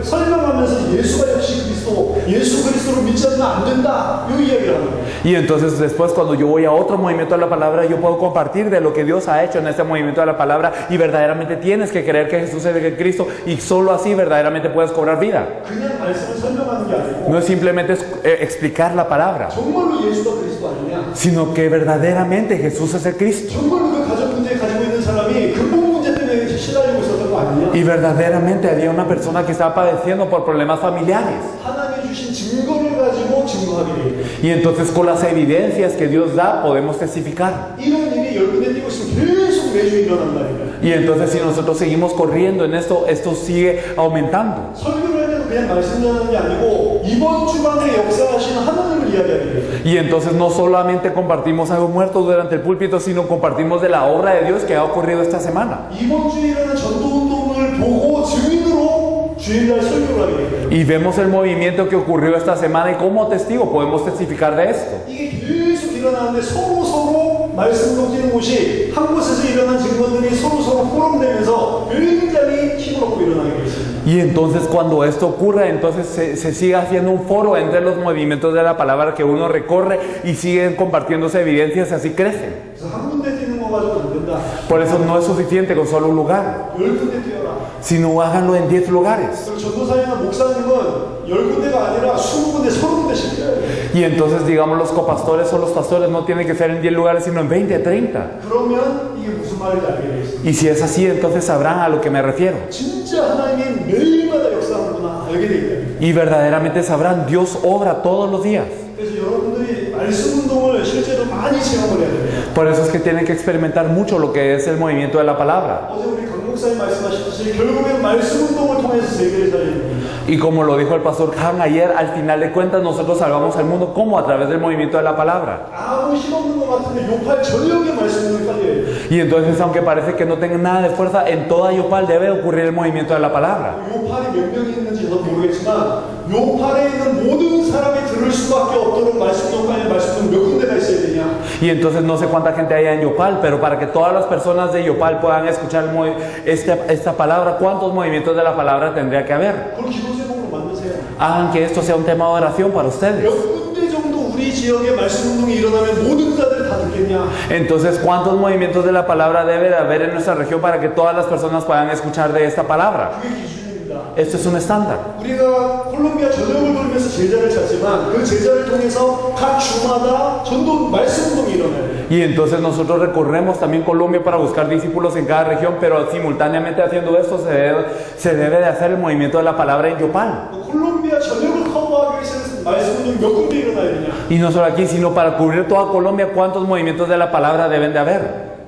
[SPEAKER 1] 말씀을 설명하면서 예수가 역시 그리스도, 예수 그리스도를 믿지 않으면 안 된다, 이 이야기를 하는 거예요.
[SPEAKER 2] Y entonces después cuando yo voy a otro movimiento de la palabra, yo puedo compartir de lo que Dios ha hecho en este movimiento de la palabra y verdaderamente tienes que creer que Jesús es el Cristo y solo así verdaderamente puedes cobrar vida.
[SPEAKER 1] 그냥 말씀을 설명하는 게 아니고
[SPEAKER 2] No es simplemente es, eh, explicar la palabra,
[SPEAKER 1] 정말로 예수가 그리스도 아니냐,
[SPEAKER 2] sino que verdaderamente Jesús es el Cristo.
[SPEAKER 1] 정말로 그 가족 문제 가지고 있는 사람이 근본 문제 때문에 시달리고 있었던 거 아니냐.
[SPEAKER 2] Y verdaderamente había una persona que estaba padeciendo por problemas familiares.
[SPEAKER 1] 하나님이 주신 증거를 가지고 증거하게 돼요.
[SPEAKER 2] Y entonces con las evidencias que Dios da podemos testificar.
[SPEAKER 1] 이런 일이 열 군데 뛰고 있으면 계속 매주 일어난 말이에요.
[SPEAKER 2] Y entonces si nosotros seguimos corriendo en esto, esto sigue aumentando.
[SPEAKER 1] 설교를 할 때도 그냥 말씀 전하는 게 아니고 이번 주간에 역사하신 하나님을 이야기하게 돼요.
[SPEAKER 2] Y entonces no solamente compartimos algo muerto durante el púlpito, sino compartimos de la obra de Dios que ha ocurrido esta semana.
[SPEAKER 1] 이번 주에 일어난 전도운동을 보고 증인으로 주일날 설교를 하게 돼요.
[SPEAKER 2] Y vemos el movimiento que ocurrió esta semana y como testigo podemos testificar de esto.
[SPEAKER 1] 이게 계속 일어나는데 서로 서로 말씀으로 뛰는 곳이 한 곳에서 일어난 증거들이 서로 서로 포럼되면서 굉장히 힘을 얻고 일어나게 되어 있습니다.
[SPEAKER 2] Y entonces cuando esto ocurre, entonces se, se sigue haciendo un foro entre los movimientos de la palabra que uno recorre y siguen compartiéndose evidencias y así crecen.
[SPEAKER 1] 그래서 한 군데 뛰는 거 가지고 안 된다.
[SPEAKER 2] Por eso no es suficiente con solo un lugar,
[SPEAKER 1] 열 군데 뛰어라.
[SPEAKER 2] sino háganlo en diez lugares.
[SPEAKER 1] 그리고 전도사님이나 목사님은 열 군데가 아니라 스무 군데, 서른 군데씩 뛰어야 돼요.
[SPEAKER 2] Y entonces digamos los copastores o los pastores no tienen que ser en diez lugares, sino en veinte, treinta.
[SPEAKER 1] 그러면 이게 무슨 말인지 알게 되어 있습니다.
[SPEAKER 2] Y si es así, entonces sabrán a lo que me refiero.
[SPEAKER 1] 진짜 하나님이 매일마다 역사하는구나 알게 되겠다.
[SPEAKER 2] Y verdaderamente sabrán, Dios obra todos los días.
[SPEAKER 1] 그래서 여러분들이 말씀 운동을 실제로 많이 체험을 해야 돼요.
[SPEAKER 2] Por eso es que tienen que experimentar mucho lo que es el movimiento de la palabra.
[SPEAKER 1] 어제 우리 강 목사님 말씀하셨듯이 결국엔 말씀 운동을 통해서 세계를 살리는 거예요.
[SPEAKER 2] Y como lo dijo el pastor Han ayer, al final de cuentas nosotros salvamos al mundo como a través del movimiento de la palabra.
[SPEAKER 1] 아무 힘없는 것 같은데 요팔 전역의 말씀 운동이 빨려야 돼요.
[SPEAKER 2] Y entonces aunque parece que no tengan nada de fuerza, en toda Yopal debe ocurrir el movimiento de la palabra.
[SPEAKER 1] 요팔이 몇 명이 있는지 저도 모르겠지만 요팔에 있는 모든 사람이 들을 수밖에 없도록 말씀 운동까지 말씀 운동 몇 군데가 있어야 되냐.
[SPEAKER 2] Y entonces no sé cuánta gente hay en Yopal, pero para que todas las personas de Yopal puedan escuchar el movi- este- esta palabra, ¿cuántos movimientos de la palabra tendría que haber?
[SPEAKER 1] 그걸 기도 제목으로 만드세요.
[SPEAKER 2] Hagan que esto sea un tema de oración para ustedes.
[SPEAKER 1] 몇 군데 정도 우리 지역에 말씀 운동이 일어나면 모든 자들이 다 듣겠냐.
[SPEAKER 2] Entonces, ¿cuántos movimientos de la palabra debe de haber en nuestra región para que todas las personas puedan escuchar de esta palabra?
[SPEAKER 1] 그게 기준입니다.
[SPEAKER 2] Esto es un estándar.
[SPEAKER 1] 우리가 콜롬비아 전역을 돌면서 제자를 찾지만 그 제자를 통해서 각 주마다 전도 말씀 운동이 일어나요.
[SPEAKER 2] Y entonces nosotros recorremos también Colombia para buscar discípulos en cada región, pero simultáneamente haciendo esto se debe, se debe de hacer el movimiento de la palabra en Yopal.
[SPEAKER 1] 콜롬비아 전역을 커버하기 위해서는 말씀 운동이 몇 군데 일어나야 되냐.
[SPEAKER 2] Y no solo aquí, sino para cubrir toda Colombia, ¿cuántos movimientos de la palabra deben de haber?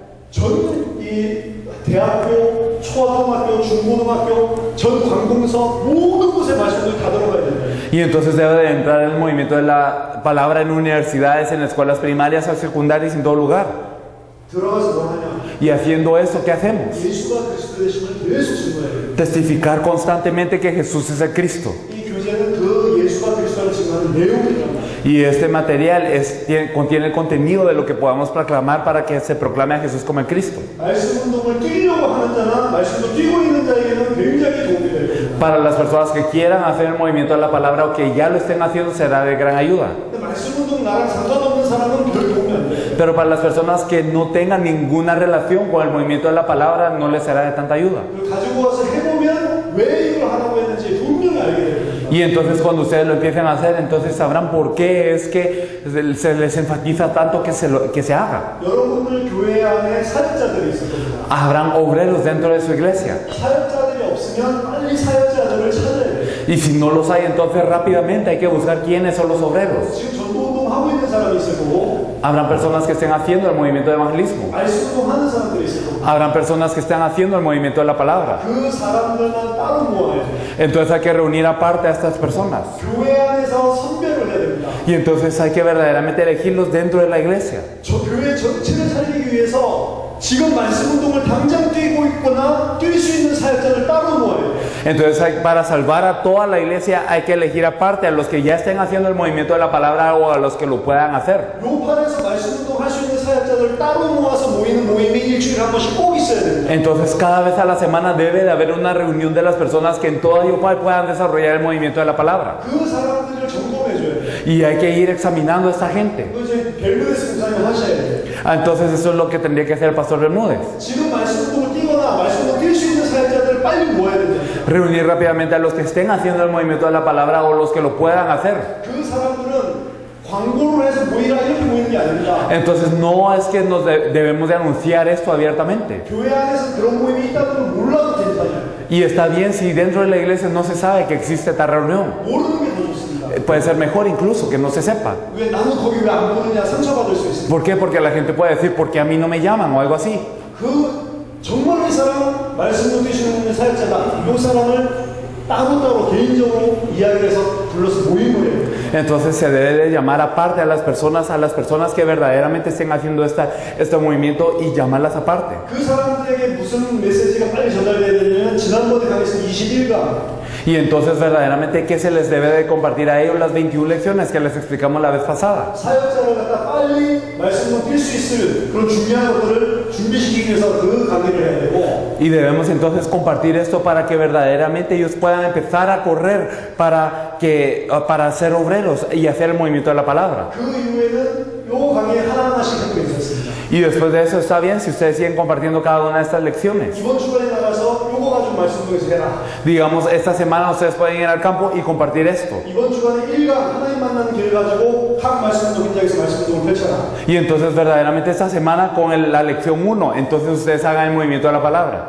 [SPEAKER 1] 전 이 대학교, 초등학교, 중고등학교, 전 관공서 모든 곳에 말씀 운동이 다 들어가야 된다.
[SPEAKER 2] Y entonces debe de entrar el movimiento de la palabra en universidades, en escuelas primarias o secundarias, en todo lugar.
[SPEAKER 1] 들어가서 뭐 하냐.
[SPEAKER 2] Y haciendo esto, ¿qué hacemos?
[SPEAKER 1] 예수가 그리스도 되심을 계속 증거해야 돼요.
[SPEAKER 2] Testificar constantemente que Jesús es el Cristo.
[SPEAKER 1] 이 교재는 그 예수가 그리스도를 증거하는 내용이란
[SPEAKER 2] Y este material es, tiene- contiene el contenido de lo que podamos proclamar para que se proclame a Jesús como el Cristo.
[SPEAKER 1] 말씀 운동을 뛰려고 하는 자나 말씀도 뛰고 있는 자에게는 굉장히 도움이 될 겁니다.
[SPEAKER 2] Para las personas que quieran hacer el movimiento de la palabra o que ya lo estén haciendo, será de gran ayuda.
[SPEAKER 1] 근데 말씀 운동 나랑 상관없는 사람은 별 도움이 안 돼.
[SPEAKER 2] Pero para las personas que no tengan ninguna relación con el movimiento de la palabra, no les será de tanta ayuda.
[SPEAKER 1] 그걸 가지고 와서 해보면 왜 이걸 하라고 했는지 분명히 알게 됩니다.
[SPEAKER 2] Y entonces cuando ustedes lo empiecen a hacer, entonces sabrán por qué es que se se les enfatiza tanto que se, lo- que se haga.
[SPEAKER 1] 여러분들 교회 안에 사역자들이 있을 겁니다.
[SPEAKER 2] Habrán obreros dentro de su iglesia.
[SPEAKER 1] 사역자들이 없으면 빨리 사역자들을 찾아야 돼요.
[SPEAKER 2] Y si no los hay, entonces rápidamente hay que buscar quiénes son los obreros.
[SPEAKER 1] 지금 전도운동 하고 있는 사람이 있을 거고
[SPEAKER 2] Habrán personas que estén haciendo el movimiento de evangelismo.
[SPEAKER 1] 말씀운동 하는 사람들이 있을 거고
[SPEAKER 2] Habrán personas que estén haciendo el movimiento de la palabra.
[SPEAKER 1] 그 사람들만 따로 모아야 돼요.
[SPEAKER 2] Entonces hay que reunir aparte a estas personas.
[SPEAKER 1] 교회 안에서 선별을 해야 됩니다.
[SPEAKER 2] Y entonces hay que verdaderamente elegirlos dentro de la iglesia.
[SPEAKER 1] 저 교회 전체를 살리기 위해서 지금 말씀 운동을 당장 뛰고 있거나 뛸 수 있는 사역자를 따로 모아야 돼요.
[SPEAKER 2] Entonces hay- para salvar a toda la iglesia hay que elegir aparte a los que ya estén haciendo el movimiento de la palabra o a los que lo puedan hacer.
[SPEAKER 1] 요판에서 말씀 운동 할 수 있는 사역자들 따로 모아서 모이는 모임이 일주일에 한 번씩 꼭 있어야 됩니다.
[SPEAKER 2] Entonces cada vez a la semana debe de haber una reunión de las personas que en toda Yopal puedan desarrollar el movimiento de la palabra.
[SPEAKER 1] 그 사람들을 점검해 줘야 돼요.
[SPEAKER 2] Y hay que ir examinando a esta gente.
[SPEAKER 1] 그거 이제 벨무데스 목사님 하셔야 돼요.
[SPEAKER 2] Ah, Entonces eso es lo que tendría que hacer el pastor Bermúdez.
[SPEAKER 1] 지금 말씀운동을 뛰거나 말씀운동 뛸 수 있는 사역자들을 빨리 모아야 됩니다.
[SPEAKER 2] Reunir rápidamente a los que estén haciendo el movimiento de la palabra o los que lo puedan hacer.
[SPEAKER 1] 그 사람들은 광고를 해서 모이라 이렇게 모이는 게 아닙니다.
[SPEAKER 2] Entonces no es que nos de- debemos de anunciar esto abiertamente.
[SPEAKER 1] 교회 안에서 그런 모임이 있다는 걸 몰라도 된다냐.
[SPEAKER 2] Y está bien si dentro de la iglesia no se sabe que existe tal reunión.
[SPEAKER 1] 모르는 게 더 좋습니다.
[SPEAKER 2] Eh, Puede ser mejor incluso que no se sepa.
[SPEAKER 1] 왜 나는 거기 왜 안 보느냐 상처받을 수 있습니다.
[SPEAKER 2] ¿Por qué? Porque la gente puede decir, ¿por qué a mí no me llaman? O algo así.
[SPEAKER 1] 그 정말 이 사람 말씀 듣기시는 사역자다. 이 사람을 따로따로 개인적으로 이야기를 해서 불러서 모임을 해요.
[SPEAKER 2] Entonces se debe de llamar aparte a las personas, a las personas que verdaderamente estén haciendo esta, este movimiento y llamarlas aparte.
[SPEAKER 1] 그 사람들에게 무슨 메시지가 빨리 전달돼야 되냐면 지난번에 강의했던 이십일 강
[SPEAKER 2] Y entonces verdaderamente, ¿qué se les debe de compartir a ellos? Las veintiuna lecciones que les explicamos la vez pasada.
[SPEAKER 1] 사역자를 갖다 빨리 말씀을 뛸 수 있을 그런 중요한 것들을 준비시키기 위해서 그 강의를 해야 되고
[SPEAKER 2] Y debemos entonces compartir esto para que verdaderamente ellos puedan empezar a correr para, que, para ser obreros y hacer el movimiento de la palabra.
[SPEAKER 1] 그 이후에는 요 강의에 하나하나씩 하고 있었습니다.
[SPEAKER 2] Y después de eso está bien si ustedes siguen compartiendo cada una de estas lecciones.
[SPEAKER 1] 이번 주간에 나가서 요거 가지고 말씀동에서 해라.
[SPEAKER 2] Digamos, esta semana ustedes pueden ir al campo y compartir esto.
[SPEAKER 1] 이번 주간에 일 강 하나님 만나는 길 가지고 각 말씀동 현장에서 말씀동을 펼쳐라.
[SPEAKER 2] Y entonces verdaderamente esta semana con el- la lección uno, entonces ustedes hagan el movimiento de la palabra.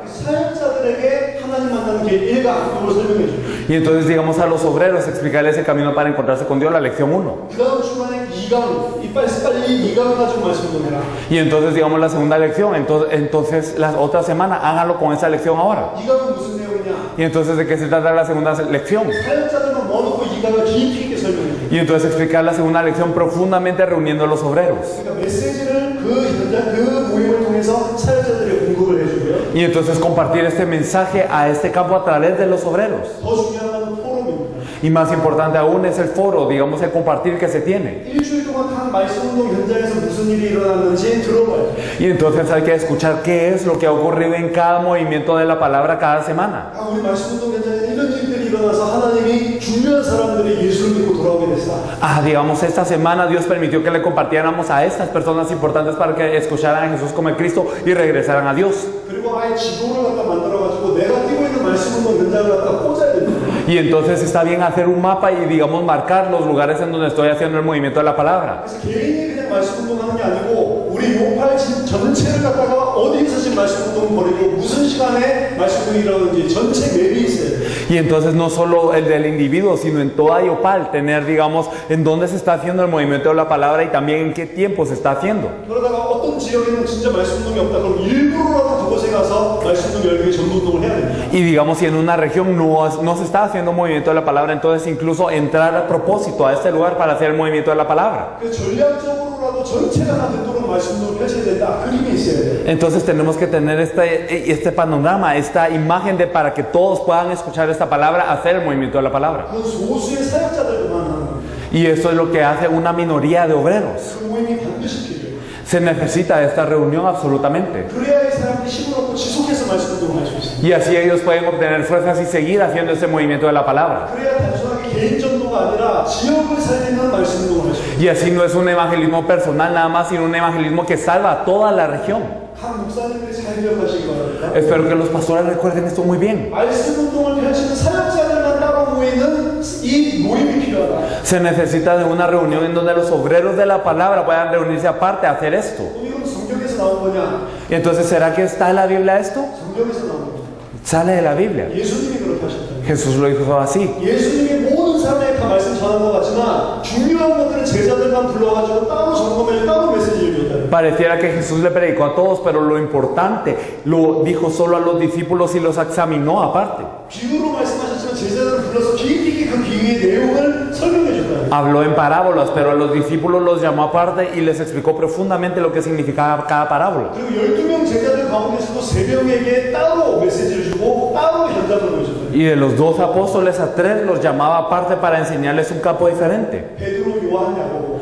[SPEAKER 1] 사역자들에게 하나님 만나는 길 일 강 이걸 설명해 줘.
[SPEAKER 2] Y entonces digamos a los obreros explicarles el camino para encontrarse con Dios, la lección uno.
[SPEAKER 1] 그 다음 주간에 이 강, 이 빨리 빨리 이 강 가지고 말씀동 해라.
[SPEAKER 2] Y entonces digamos la segunda lección, entonces, entonces la otra semana háganlo con esa lección ahora.
[SPEAKER 1] 이 강은 무슨 내용이냐?
[SPEAKER 2] Y entonces de qué se trata la segunda lección.
[SPEAKER 1] 사역자들만 모아놓고 이 강을 깊이 있게 설명해 줘.
[SPEAKER 2] Y entonces explicar la segunda lección profundamente reuniendo a los obreros.
[SPEAKER 1] 그러니까 메시지를 그 현장, 그 모임을 통해서 사역자들에게 공급을 해주고요.
[SPEAKER 2] Y entonces compartir este mensaje a este campo a través de los obreros.
[SPEAKER 1] 더 중요한 건 포럼입니다.
[SPEAKER 2] Y más importante aún es el foro, digamos el compartir que se tiene.
[SPEAKER 1] 일주일 동안 각 말씀운동 현장에서 무슨 일이 일어났는지 들어봐요.
[SPEAKER 2] Y entonces hay que escuchar qué es lo que ha ocurrido en cada movimiento de la palabra cada semana.
[SPEAKER 1] 아, 우리 말씀운동 현장에 이런 일들이 일어나서 하나님이 중요한 사람들이 예수를 믿고 돌아오게 됐다.
[SPEAKER 2] Ah, digamos, esta semana Dios permitió que le compartiéramos a estas personas importantes para que escucharan a Jesús como el Cristo y regresaran a Dios.
[SPEAKER 1] 그리고 아예 지도를 갖다 만들어가지고 내가 뛰고 있는 말씀운동 현장을 갖다 꽂아야 됩니다.
[SPEAKER 2] Y entonces está bien hacer un mapa y digamos marcar los lugares en donde estoy haciendo el movimiento de la palabra.
[SPEAKER 1] 그래서 개인이 그냥 말씀운동하는 게 아니고 우리 요팔 전체를 갖다가 어디에서 지금 말씀운동 벌이고 무슨 시간에 말씀운동이 일어나는지 전체 맵이 있어야 돼요.
[SPEAKER 2] Y entonces no solo el del individuo, sino en toda Yopal, tener, digamos, en dónde se está haciendo el movimiento de la palabra y también en qué tiempo se está haciendo.
[SPEAKER 1] 그러다가 어떤 지역에는 진짜 말씀운동이 없다 그럼 일부러라도 그곳에 가서 말씀운동 열기 위해 전도운동을 해야 됩니다.
[SPEAKER 2] Y digamos, si en una región no, no se está haciendo movimiento de la palabra, entonces incluso entrar a propósito a este lugar para hacer el movimiento de la palabra.
[SPEAKER 1] 그 전략적으로라도 전체가 다 되도록 말씀운동을 펼쳐야 된다. 그림이 있어야 돼요.
[SPEAKER 2] Entonces tenemos que tener este, este panorama, esta imagen de para que todos puedan escuchar esta palabra, hacer el movimiento de la palabra.
[SPEAKER 1] 그건 소수의 사역자들만 하는 겁니다.
[SPEAKER 2] Y eso es lo que hace una minoría de obreros.
[SPEAKER 1] 그 모임이 반드시 필요해요.
[SPEAKER 2] Se necesita de esta reunión absolutamente.
[SPEAKER 1] 그래야 이 사람들이 힘을 얻고 지속해서 말씀운동을 할 수 있습니다.
[SPEAKER 2] Y así ellos pueden obtener fuerzas y seguir haciendo ese movimiento de la palabra.
[SPEAKER 1] 그래야 단순하게 개인 전도가 아니라 지역을 살리는 말씀운동을 할 수 있습니다.
[SPEAKER 2] Y así no es un evangelismo personal nada más, sino un evangelismo que salva a toda la región.
[SPEAKER 1] 각 목사님들이 잘 기억하시기 바랍니다.
[SPEAKER 2] Espero que los pastores recuerden esto muy bien.
[SPEAKER 1] 말씀운동을 펼치는 사역자들만 따로 모이는 이 모임이 필요하다.
[SPEAKER 2] Se necesita de una reunión en donde los obreros de la palabra puedan reunirse aparte a hacer esto.
[SPEAKER 1] 그럼 이건 성경에서 나온 거냐?
[SPEAKER 2] Y entonces, ¿será que está en la Biblia esto?
[SPEAKER 1] 성경에서 나온 거냐?
[SPEAKER 2] Sale de la Biblia.
[SPEAKER 1] 예수님이 그렇게 하셨다.
[SPEAKER 2] Jesús lo dijo así.
[SPEAKER 1] 예수님이 모든 사람에게 다 말씀 전한 것 같지만 중요한 것들은 제자들만 불러가지고 따로 점검해 따로 메시지를 줬다.
[SPEAKER 2] Pareciera que Jesús le predicó a todos, pero lo importante lo dijo solo a los discípulos y los examinó aparte.
[SPEAKER 1] 비유로 말씀하셨지만 제자들을 불러서 깊이 있게 그 비유의 내용을 설명해 줬다.
[SPEAKER 2] Habló en parábolas, pero a los discípulos los llamó aparte y les explicó profundamente lo que significaba cada parábola.
[SPEAKER 1] 그리고 열두 명 제자들 가운데서도 세 명에게 따로 메시지를 주고 따로 현장을 보여줬다.
[SPEAKER 2] Y de los dos apóstoles a tres los llamaba aparte para enseñarles un campo diferente.
[SPEAKER 1] 베드로, 요한, 야고보.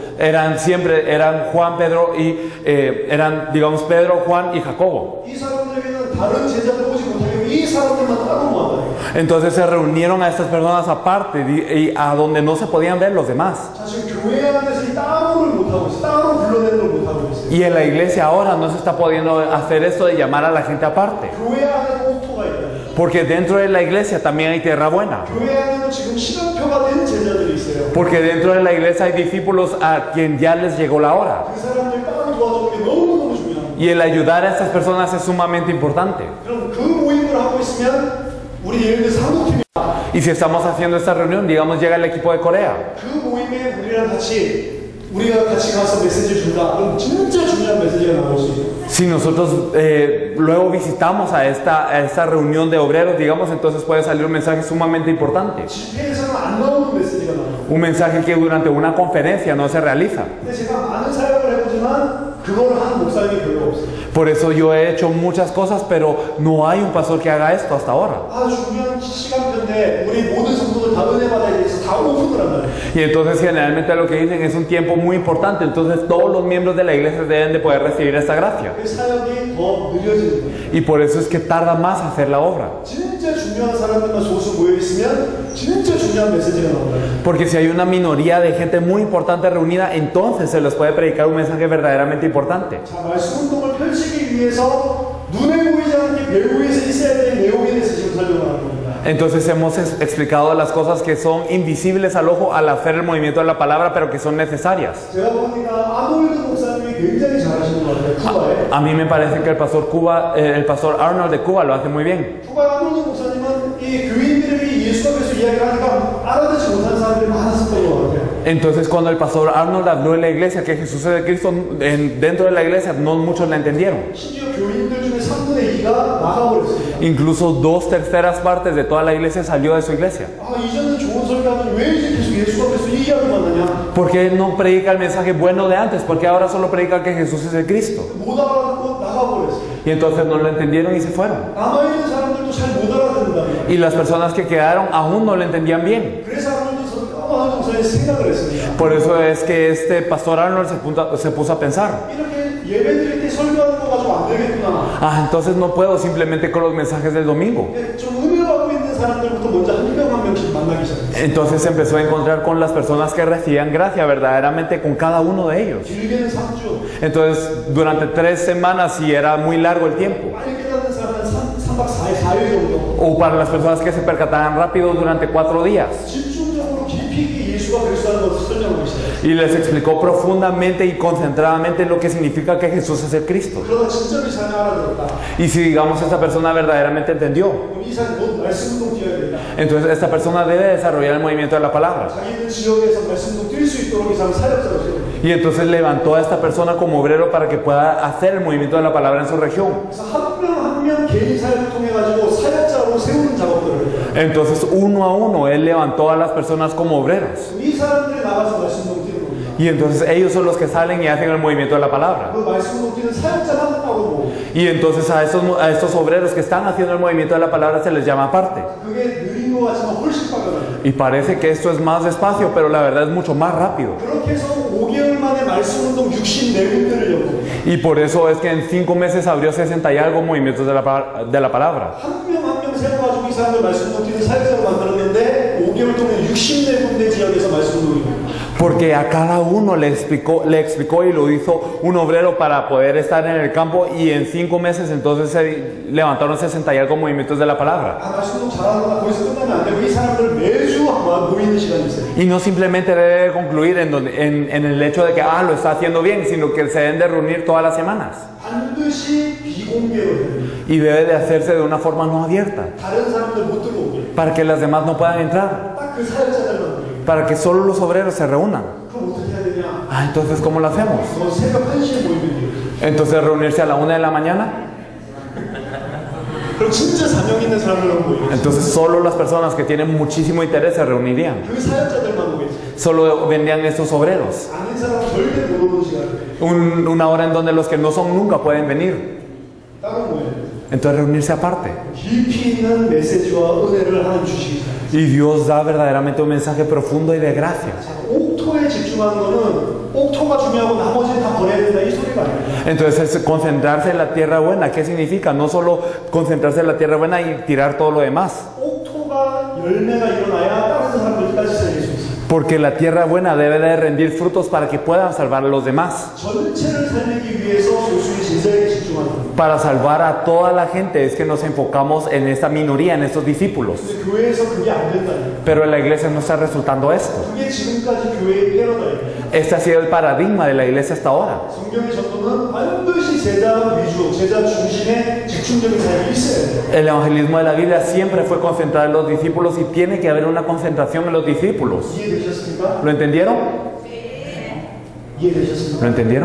[SPEAKER 2] Eran siempre, eran Juan, Pedro y eh, eran, digamos, Pedro, Juan y Jacobo.
[SPEAKER 1] 이 사람들에게는 다른 제자들 오지 못하게 이 사람들만 따로 모았다.
[SPEAKER 2] Entonces se reunieron a estas personas aparte y, y a donde no se podían ver los demás.
[SPEAKER 1] 자, 지금 교회 안에서 이 따로를 못하고 있어요. 따로 불러내는 걸 못하고 있어요.
[SPEAKER 2] Y en la iglesia ahora no se está pudiendo hacer esto de llamar a la gente aparte.
[SPEAKER 1] 교회 안에도 옥토가 있다.
[SPEAKER 2] Porque dentro de la iglesia también hay tierra buena.
[SPEAKER 1] 교회 안에도 지금 시간표가 된 제자들이 있어요.
[SPEAKER 2] Porque dentro de la iglesia hay discípulos a quien ya les llegó la hora.
[SPEAKER 1] 그 사람들 따로 도와주는 게 너무너무 중요합니다.
[SPEAKER 2] Y el ayudar a estas personas es sumamente importante.
[SPEAKER 1] 그럼 그 모임을 하고 있으면 우리 예를 들어 사무팀이
[SPEAKER 2] Y si estamos haciendo esta reunión, digamos llega el equipo de Corea.
[SPEAKER 1] 그 모임에 우리랑 같이 우리가 같이 가서 메시지를 준다. 그럼 진짜 중요한 메시지가 나올 수 있어요.
[SPEAKER 2] Si nosotros eh, luego visitamos a esta, a esta reunión de obreros, digamos, entonces puede salir un mensaje sumamente importante.
[SPEAKER 1] 집회에서는 안 나오는 메시지가 나와요.
[SPEAKER 2] Un mensaje que durante una conferencia no se realiza.
[SPEAKER 1] 근데 제가 많은 사역을 해보지만 그걸 하는 목사님이 별로 없어요.
[SPEAKER 2] Por eso yo he hecho muchas cosas, pero no hay un pastor que haga esto hasta ahora.
[SPEAKER 1] 아, 중요한 시간표인데 우리 모든 성도들 다 은혜 받아야 돼서 다 오픈을 한다.
[SPEAKER 2] Y entonces generalmente lo que dicen es un tiempo muy importante, entonces todos los miembros de la iglesia deben de poder recibir esta gracia.
[SPEAKER 1] 그 사역이 더 느려지는 거예요.
[SPEAKER 2] Y por eso es que tarda más hacer la obra.
[SPEAKER 1] 진짜 중요한 사람들만 소수 모여 있으면 진짜 중요한 메시지가 나온다.
[SPEAKER 2] Porque si hay una minoría de gente muy importante reunida, entonces se les puede predicar un mensaje verdaderamente importante.
[SPEAKER 1] 자, 말씀 운동을 펼치기 위해서 눈에 보이지 않게 배후에서 있어야 될 내용에 대해서 지금 설명하는 겁니다.
[SPEAKER 2] Entonces hemos es- explicado las cosas que son invisibles al ojo al hacer el movimiento de la palabra, pero que son necesarias.
[SPEAKER 1] 제가 보니까 아놀드 목사님이 굉장히 잘하시는 것 같아요. 쿠바에.
[SPEAKER 2] A mí me parece que el pastor Cuba, eh, el pastor Arnold de Cuba lo hace muy bien.
[SPEAKER 1] 쿠바 아놀드 목사님은 이 교인들에게 예수가 그리스도 이야기를 하니까 알아듣지 못하는 사람들이 많았었던 것 같아요.
[SPEAKER 2] Entonces cuando el pastor Arnold habló en la iglesia que Jesús es el Cristo, en- dentro de la iglesia no muchos la entendieron.
[SPEAKER 1] 심지어 교인들 중에 삼분의 이가 나가버렸습니다.
[SPEAKER 2] Incluso dos terceras partes de toda la iglesia salió de su iglesia.
[SPEAKER 1] 아, 이제는 좋은 소리 하더니 왜 이제 계속 예수가 그리스도 이 이야기만 하냐?
[SPEAKER 2] ¿Por qué no predica el mensaje bueno de antes? Porque ahora solo predica que Jesús es el Cristo.
[SPEAKER 1] 못 알아듣고 나가버렸어요.
[SPEAKER 2] Y entonces no lo entendieron y se fueron.
[SPEAKER 1] 남아있는 사람들도 잘 못 알아듣는다.
[SPEAKER 2] Y las personas que quedaron aún no lo entendían bien.
[SPEAKER 1] 그래서 아놀드 아놀드 목사님이 생각을 했습니다.
[SPEAKER 2] Por eso es que este pastor Arnold se, punta- se puso a pensar.
[SPEAKER 1] 이렇게 예배 드릴 때 설교하는 거 가지고 안 되겠구나.
[SPEAKER 2] Ah, entonces no puedo simplemente con los mensajes del domingo.
[SPEAKER 1] 예, 좀 은혜 받고 있는 사람들부터 먼저 한 명 한 명씩 만나기 시작했어요.
[SPEAKER 2] Entonces se empezó a encontrar con las personas que recibían gracia verdaderamente con cada uno de ellos.
[SPEAKER 1] 길게는 삼 주,
[SPEAKER 2] Entonces durante tres semanas, si era muy largo el tiempo.
[SPEAKER 1] 빨리 깨닫는 사람은 삼 박 사 일, 사 일 정도.
[SPEAKER 2] O para las personas que se percataban rápido durante cuatro días.
[SPEAKER 1] 집중적으로 깊이 있게 예수가 그리스도라는 것을 설명하고 있어요.
[SPEAKER 2] Y les explicó profundamente y concentradamente lo que significa que Jesús es el Cristo.
[SPEAKER 1] 그러다 진짜 이 사람이 알아들었다.
[SPEAKER 2] Y si digamos esta persona verdaderamente entendió,
[SPEAKER 1] 그럼 이 사람이 곧 말씀 운동 뛰어야 된다.
[SPEAKER 2] entonces esta persona debe desarrollar el movimiento de la palabra.
[SPEAKER 1] 자기들 지역에서 말씀 운동 뛸 수 있도록 이 사람 사역자로 세워요.
[SPEAKER 2] Y entonces levantó a esta persona como obrero para que pueda hacer el movimiento de la palabra en su región.
[SPEAKER 1] 그래서 한 명 한 명 개인 사역을 통해 가지고 사역자로 세우는 작업들을 해요.
[SPEAKER 2] Entonces uno a uno él levantó a las personas como obreros.
[SPEAKER 1] 이 사람들이 나가서 말씀 운동 뛰는 겁니다.
[SPEAKER 2] Y entonces ellos son los que salen y hacen el movimiento de la palabra.
[SPEAKER 1] 그 말씀 운동 뛰는 사역자만 따로 모으고
[SPEAKER 2] Y entonces a estos, a estos obreros que están haciendo el movimiento de la palabra se les llama aparte.
[SPEAKER 1] 그게 느린 것 같지만 훨씬 빠르다.
[SPEAKER 2] Y parece que esto es más despacio, pero la verdad es mucho más rápido.
[SPEAKER 1] 그렇게 해서 오 개월 만에 말씀 운동 육십사 군데를 엮고
[SPEAKER 2] Y por eso es que en cinco meses abrió sesenta y algo movimientos de la, pa- de la palabra.
[SPEAKER 1] 한 명 한 명 세워가지고 이 사람들 말씀 운동 뛰는 사역자로 만들었는데 오 개월 동안 육십사 군데 지역에서 말씀 운동이
[SPEAKER 2] Porque a cada uno le explicó, le explicó y lo hizo un obrero para poder estar en el campo y en cinco meses entonces se levantaron sesenta y algo movimientos de la palabra.
[SPEAKER 1] 아 말씀 운동 잘하는구나 거기서 끝나면 안 되고 이 사람들 매주 모이는 시간이 있어요.
[SPEAKER 2] Y no simplemente debe concluir en, donde, en, en el hecho de que ah, lo está haciendo bien, sino que se deben de reunir todas las semanas.
[SPEAKER 1] 반드시 비공개로 해야 돼요.
[SPEAKER 2] Y debe de hacerse de una forma no abierta,
[SPEAKER 1] 다른 사람들 못 들어오게
[SPEAKER 2] para que las demás no puedan entrar,
[SPEAKER 1] 딱 그 사역자들만 들어요.
[SPEAKER 2] para que solo los obreros se reúnan.
[SPEAKER 1] 그럼 어떻게 해야 되냐?
[SPEAKER 2] Ah, entonces ¿cómo lo hacemos?
[SPEAKER 1] 너 새벽 한 시에 모이면 돼요.
[SPEAKER 2] Entonces reunirse a la una de la mañana.
[SPEAKER 1] 그럼 진짜 사명 있는 사람들만 모이겠지.
[SPEAKER 2] Entonces solo las personas que tienen muchísimo interés se reunirían.
[SPEAKER 1] 그 사역자들만 모이겠지.
[SPEAKER 2] Solo vendrían estos obreros.
[SPEAKER 1] 아닌 사람은 절대 못 오는 시간에
[SPEAKER 2] Un- una hora en donde los que no son nunca pueden venir.
[SPEAKER 1] 따로 모여야 돼요.
[SPEAKER 2] Entonces reunirse aparte.
[SPEAKER 1] 깊이 있는 메시지와 은혜를 하나님 주시기 바랍니다.
[SPEAKER 2] Y Dios da verdaderamente un mensaje profundo y de gracia.
[SPEAKER 1] 자, 옥토 옥토에 집중하는 거는 옥토가 중요하고 나머지는 다 버려야 된다 이 소리가 아니에요.
[SPEAKER 2] Entonces, concentrarse en la tierra buena, ¿qué significa? No solo concentrarse en la tierra buena y tirar todo lo demás.
[SPEAKER 1] 옥토가 열매가 일어나야 다른 사람들까지 살릴 수 있어요.
[SPEAKER 2] Porque la tierra buena debe de rendir frutos para que puedan salvar a los demás.
[SPEAKER 1] 전체를 살리기 위해서 소수의 진짜에 집중하는 거예요.
[SPEAKER 2] Para salvar a toda la gente es que nos enfocamos en esta minoría, en estos discípulos.
[SPEAKER 1] 근데 교회에서 그게 안 된다니까.
[SPEAKER 2] Pero en la iglesia no está resultando esto.
[SPEAKER 1] 그게 지금까지 교회의 패러다임이에요.
[SPEAKER 2] Este ha sido el paradigma de la iglesia hasta ahora.
[SPEAKER 1] 성경의 전도는 반드시 제자 위주, 제자 중심의 집중적인 삶이 있어야 돼요.
[SPEAKER 2] El evangelismo de la Biblia siempre fue concentrar en los discípulos y tiene que haber una concentración en los discípulos.
[SPEAKER 1] 이해되셨습니까?
[SPEAKER 2] ¿Lo entendieron?
[SPEAKER 1] 이해되셨습니까?
[SPEAKER 2] ¿Lo entendieron?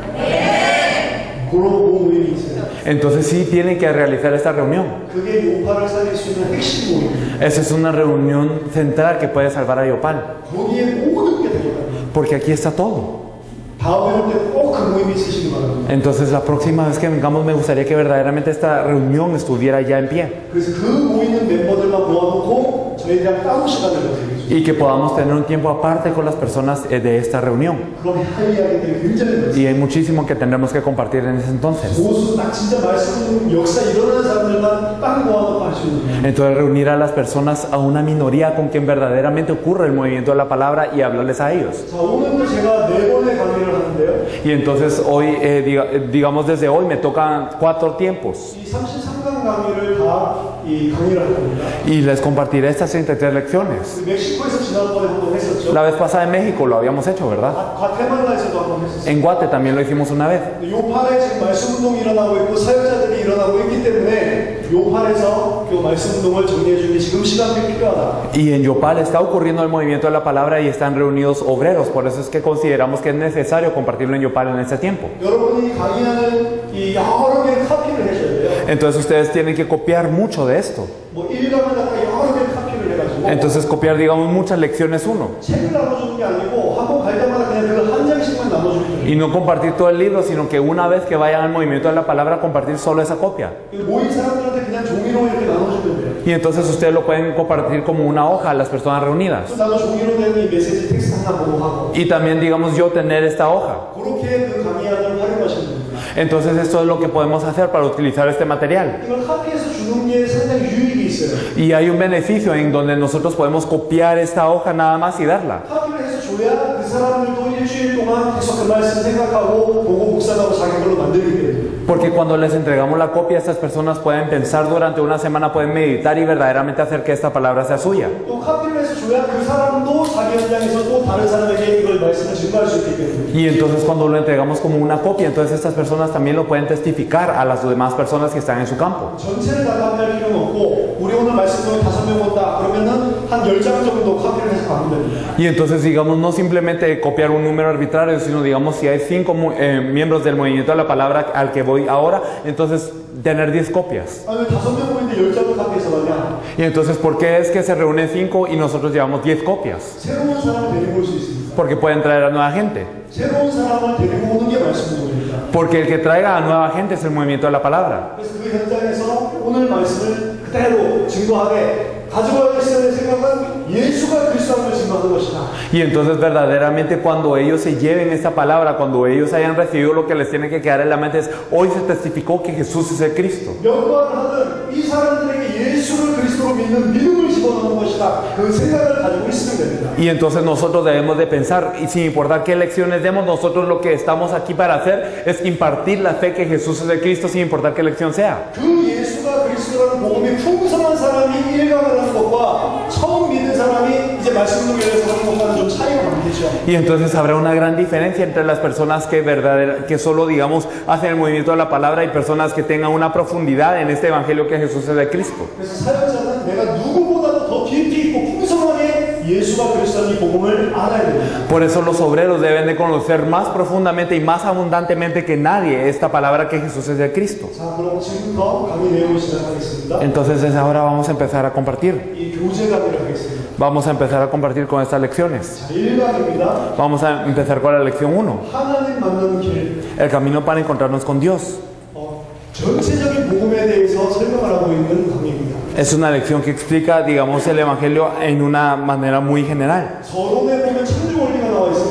[SPEAKER 1] 그런 모임이 있어요.
[SPEAKER 2] Entonces sí tienen que realizar esta reunión.
[SPEAKER 1] 그게 요파를 살릴 수 있는 핵심 모임이에요.
[SPEAKER 2] Esa es una reunión central que puede salvar a Yopal.
[SPEAKER 1] 거기에 모든 게 되거든요.
[SPEAKER 2] Porque aquí está todo.
[SPEAKER 1] 다음에 올 때 꼭 그 모임이 있으시기 바랍니다.
[SPEAKER 2] Entonces la próxima vez que vengamos me gustaría que verdaderamente esta reunión estuviera ya en pie.
[SPEAKER 1] 그래서 그 모이는 멤버들만 모아놓고 저희랑 따로 시간을 가지고
[SPEAKER 2] Y que podamos tener un tiempo aparte con las personas eh, de esta reunión.
[SPEAKER 1] 그럼 할 이야기들이 굉장히 많습니다.
[SPEAKER 2] Y hay muchísimo que tendremos que compartir en ese entonces.
[SPEAKER 1] 보수 딱 진짜 말씀 역사 일어나는 사람들만 딱 모아놓고 할 수 있는 거예요.
[SPEAKER 2] Entonces reunir a las personas, a una minoría con quien verdaderamente ocurre el movimiento de la palabra y hablarles a ellos.
[SPEAKER 1] 자, 오늘도 제가 네 번의 강의를 하는데요.
[SPEAKER 2] Y entonces hoy, eh, diga- eh, digamos desde hoy, me tocan cuatro tiempos.
[SPEAKER 1] 이 삼십삼 강 강의를 다 이 강의를 할 겁니다.
[SPEAKER 2] Y les compartiré estas treinta y tres lecciones.
[SPEAKER 1] 멕시코에서 지난번에 한 번 했었죠.
[SPEAKER 2] La vez pasada en México lo habíamos hecho, ¿verdad?
[SPEAKER 1] 과- 과테말라에서도 한 번 했었어요.
[SPEAKER 2] En Guate también lo hicimos una vez.
[SPEAKER 1] 요팔에 지금 말씀 운동이 일어나고 있고 사역자들이 일어나고 있기 때문에 요팔에서 그 말씀 운동을 정리해 주는 게 지금 시간이 필요하다.
[SPEAKER 2] Y en Yopal está ocurriendo el movimiento de la palabra y están reunidos obreros. Por eso es que consideramos que es necesario compartirlo en Yopal en este tiempo.
[SPEAKER 1] 여러분이 강의하는 이 여러 개의 카피를 하셔야 돼요.
[SPEAKER 2] Entonces ustedes tienen que copiar mucho de esto.
[SPEAKER 1] 뭐 일강에다가 여러 개의 카피를 해가지고
[SPEAKER 2] Entonces copiar, digamos, muchas lecciones uno.
[SPEAKER 1] 책을 나눠주는 게 아니고 한 번 갈 때마다 그냥 그걸 한 장씩만 나눠주면 돼요.
[SPEAKER 2] Y no compartir todo el libro, sino que una vez que vayan al movimiento de la palabra, compartir solo esa copia.
[SPEAKER 1] 모인 사람들한테 그냥 종이로 이렇게 나눠주면 돼요.
[SPEAKER 2] Y entonces ustedes lo pueden compartir como una hoja a las personas reunidas.
[SPEAKER 1] 또 나도 종이로 된 이 메시지 텍스트 하나 보고 하고
[SPEAKER 2] Y también, digamos, yo tener esta hoja.
[SPEAKER 1] 그렇게 그 강의안을 활용하시면 됩니다.
[SPEAKER 2] Entonces esto es lo que podemos hacer para utilizar este material.
[SPEAKER 1] 이걸 카피해서 주는 게 상당히 유익이 있어요.
[SPEAKER 2] Y hay un beneficio en donde nosotros podemos copiar esta hoja nada más y darla.
[SPEAKER 1] 카피를 해서 줘야 그 사람들도 일주일 동안 계속 그 말씀 생각하고 보고 묵상하고 자기 걸로 만들게 돼요.
[SPEAKER 2] Porque cuando les entregamos la copia, estas personas pueden pensar durante una semana, pueden meditar y verdaderamente hacer que esta palabra sea suya.
[SPEAKER 1] 또 카피를 해서 줘야 그 사람도 자기 현장에서 또 다른 사람에게 이걸 말씀을 증거할 수 있기 때문에
[SPEAKER 2] Y entonces cuando lo entregamos como una copia, entonces estas personas también lo pueden testificar a las demás personas que están en su campo.
[SPEAKER 1] 전체를 다 카피할 필요는 없고 우리 오늘 말씀도 다섯 명 온다 그러면은 한 열 장 정도 카피를 해서 가면 됩니다.
[SPEAKER 2] Y entonces, digamos, no simplemente copiar un número arbitrario, sino, digamos, si hay cinco mu- eh, miembros del movimiento de la palabra al que voy ahora, entonces tener diez copias.
[SPEAKER 1] 아, 왜 다섯 명 모이는데 열 장을 카피해서 가냐?
[SPEAKER 2] Y entonces, ¿por qué es que se reúnen cinco y nosotros llevamos diez copias?
[SPEAKER 1] 새로운 사람을 데리고 올 수 있습니다.
[SPEAKER 2] Porque pueden traer a nueva gente.
[SPEAKER 1] 새로운 사람을 데리고 오는 게 말씀 운동입니다.
[SPEAKER 2] Porque el que traiga a nueva gente es el movimiento de la palabra.
[SPEAKER 1] 그래서 그 현장에서 오늘 말씀을 그대로 증거하되 가져와야 될 생각은 예수가 그리스도를 증거하는 것이다.
[SPEAKER 2] Y entonces verdaderamente cuando ellos se lleven esta palabra, cuando ellos hayan recibido lo que les tiene que quedar en la mente es, hoy se testificó que Jesús es el Cristo.
[SPEAKER 1] 연구를 하든 이 사람들에게 예수를 그리스도로 믿는 믿음을 집어넣는 것이다. 그 생각을 가지고 있으면 됩니다.
[SPEAKER 2] Y entonces nosotros debemos de pensar, y sin importar qué lecciones demos, nosotros lo que estamos aquí para hacer es impartir la fe que Jesús es el Cristo sin importar qué lección sea.
[SPEAKER 1] 그 예수가 그리스도라는 복음이 풍성한 사람이 일감을 하는 것과 처음 믿는 사람이 이제 말씀을 위해서 하는 것과는 좀 차이가 많겠죠.
[SPEAKER 2] Y entonces habrá una gran diferencia entre las personas que, verdadera, que solo, digamos, hacen el movimiento de la palabra y personas que tengan una profundidad en este evangelio que Jesús es el Cristo.
[SPEAKER 1] 그래서 사역자는 내가 누구보다도 더 깊이 있고 풍성하게 예수가 그리스도라는 이 복음을 알아야 됩니다.
[SPEAKER 2] Por eso los obreros deben de conocer más profundamente y más abundantemente que nadie esta palabra que Jesús es el Cristo.
[SPEAKER 1] 자, 그럼 지금부터 강의 내용을 시작하겠습니다.
[SPEAKER 2] Entonces desde ahora vamos a empezar a compartir.
[SPEAKER 1] 이 교제 강의를 하겠습니다.
[SPEAKER 2] Vamos a empezar a compartir con estas lecciones.
[SPEAKER 1] 자, 일 강입니다.
[SPEAKER 2] Vamos a empezar con la lección uno.
[SPEAKER 1] 하나님 만나는 길.
[SPEAKER 2] El camino para encontrarnos con Dios.
[SPEAKER 1] 어, 전체적인 복음에 대해서 설명을 하고 있는 강의입니다.
[SPEAKER 2] Es una lección que explica, digamos, el evangelio en una manera muy general.
[SPEAKER 1] 서론에 보면 창조 원리가 나와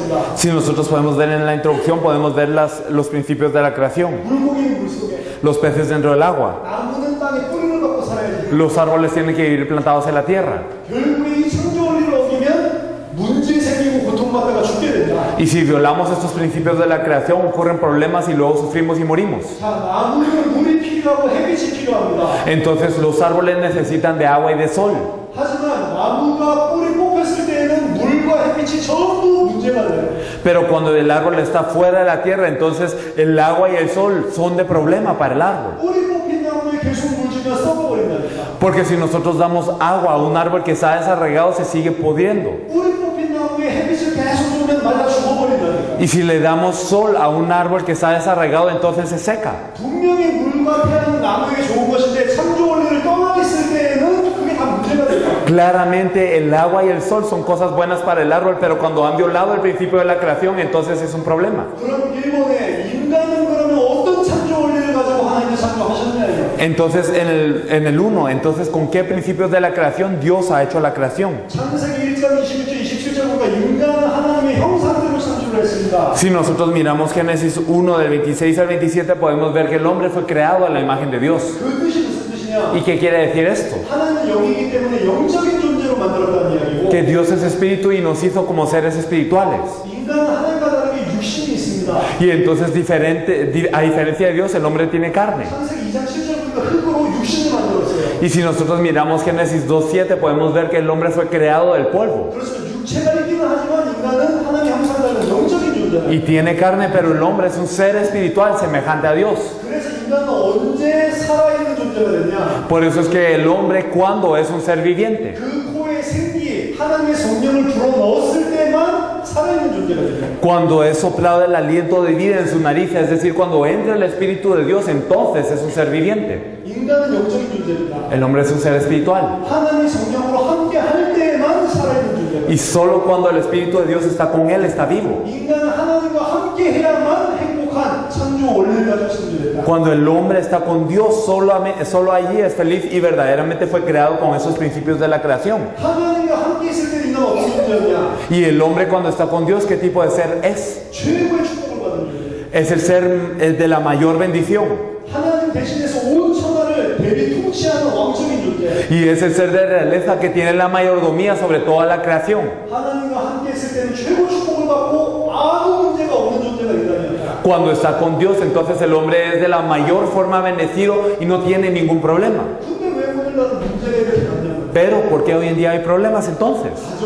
[SPEAKER 1] 있습니다.
[SPEAKER 2] Si nosotros podemos ver en la introducción, podemos ver las, los principios de la creación.
[SPEAKER 1] 물고기는 물속에,
[SPEAKER 2] Los peces dentro del agua.
[SPEAKER 1] 나무는 땅에 뿌리를 받고 살아야지.
[SPEAKER 2] Los árboles tienen que vivir plantados en la tierra.
[SPEAKER 1] 결국에 이 창조 원리를 어기면 문제 생기고 고통받다가 죽게 된다.
[SPEAKER 2] Y si violamos estos principios de la creación, ocurren problemas y luego sufrimos y morimos.
[SPEAKER 1] 자, 나무는 물이 필요하고 햇빛이 필요합니다.
[SPEAKER 2] Entonces los árboles necesitan de agua y de sol.
[SPEAKER 1] 하지만 나무가 뿌리 뽑혔을 때에는 물과 햇빛이 전부 문제가 돼요.
[SPEAKER 2] Pero cuando el árbol está fuera de la tierra, entonces el agua y el sol son de problema para el árbol.
[SPEAKER 1] 뿌리 뽑힌 나무에 계속 물 주면 썩어버린다니까.
[SPEAKER 2] Porque si nosotros damos agua a un árbol que está desarraigado, se sigue pudriendo.
[SPEAKER 1] 뿌리 뽑힌 나무에 햇빛을 계속 주면 말라 죽어버린다니까.
[SPEAKER 2] Y si le damos sol a un árbol que está desarraigado, entonces se seca.
[SPEAKER 1] 분명히 물과 태양은 나무에게 좋은 것인데 창조 원리를 떠나 있을 때에는 그게 다 문제가 됩니다.
[SPEAKER 2] Claramente el agua y el sol son cosas buenas para el árbol, pero cuando han violado el principio de la creación, entonces es un problema.
[SPEAKER 1] 그럼 일본에 인간은 그러면 어떤 창조 원리를 가지고 하나님을 창조하셨냐?
[SPEAKER 2] Entonces en el, en el uno, entonces ¿con qué principios de la creación Dios ha hecho la creación?
[SPEAKER 1] 창세기 일 장 이십육 절 이십칠 절 보니까 인간은 하나님의 형상대로 창조를 했습니다.
[SPEAKER 2] Si nosotros miramos Génesis uno del veintiséis al veintisiete, podemos ver que el hombre fue creado a la imagen de Dios.
[SPEAKER 1] 그 뜻이 무슨 뜻이냐?
[SPEAKER 2] ¿Y qué quiere decir esto?
[SPEAKER 1] 하나님은 영이기 때문에 영적인 존재로 만들었다는 이야기고
[SPEAKER 2] Que Dios es espíritu y nos hizo como seres espirituales.
[SPEAKER 1] 인간은 하나님과 다르게 육신이 있습니다.
[SPEAKER 2] Y entonces diferente, di- a diferencia de Dios, el hombre tiene carne.
[SPEAKER 1] 창세기 이 장 칠 절 보니까 흙으로 육신을 만들었어요.
[SPEAKER 2] Y si nosotros miramos Génesis dos siete, podemos ver que el hombre fue creado del polvo.
[SPEAKER 1] 그렇지만 육체가 있기는 하지만 인간은 하나님의 형상대로 영적인 존재다.
[SPEAKER 2] Y tiene carne, pero el hombre es un ser espiritual semejante a Dios.
[SPEAKER 1] 그래서 인간은 언제 살아있는 존재가 됐냐?
[SPEAKER 2] Por eso es que el hombre, cuando es un ser viviente,
[SPEAKER 1] 그 코에 생기, 하나님의 성령을 불어 넣었을 때만 살아있는 존재가 됩니다.
[SPEAKER 2] cuando es soplado el aliento de vida en su nariz, es decir, cuando entra el Espíritu de Dios, entonces es un ser viviente.
[SPEAKER 1] 인간은 영적인 존재입니다.
[SPEAKER 2] El hombre es un ser espiritual.
[SPEAKER 1] 하나님의 성령으로 함께 할 때만 살아있는 존재입니다.
[SPEAKER 2] Y solo cuando el Espíritu de Dios está con él, está vivo.
[SPEAKER 1] 인간은 하나님과 함께 해야만 행복한 창조 원리를 가지고 창조됐다.
[SPEAKER 2] Cuando el hombre está con Dios, solo, solo allí es feliz y verdaderamente fue creado con esos principios de la creación.
[SPEAKER 1] 하나님과 함께 있을 때 인간은 어떤 존재였냐?
[SPEAKER 2] Y el hombre cuando está con Dios, ¿qué tipo de ser es?
[SPEAKER 1] 최고의 축복을 받은 존재.
[SPEAKER 2] Es el ser eh, de la mayor bendición.
[SPEAKER 1] 하나님 대신해서 온 천하를 대리 통치하는 왕적인 존재.
[SPEAKER 2] Y es el ser de realeza que tiene la mayordomía sobre toda la creación.
[SPEAKER 1] 하나님과 함께 있을 때는 최고 축복을 받고 아무 문제가 없는 존재가 있다면
[SPEAKER 2] Cuando está con Dios, entonces el hombre es de la mayor forma bendecido y no tiene ningún problema.
[SPEAKER 1] 근데 왜 오늘날은 문제가 이렇게 많냐면
[SPEAKER 2] Pero ¿por qué hoy en día hay problemas entonces?
[SPEAKER 1] 가정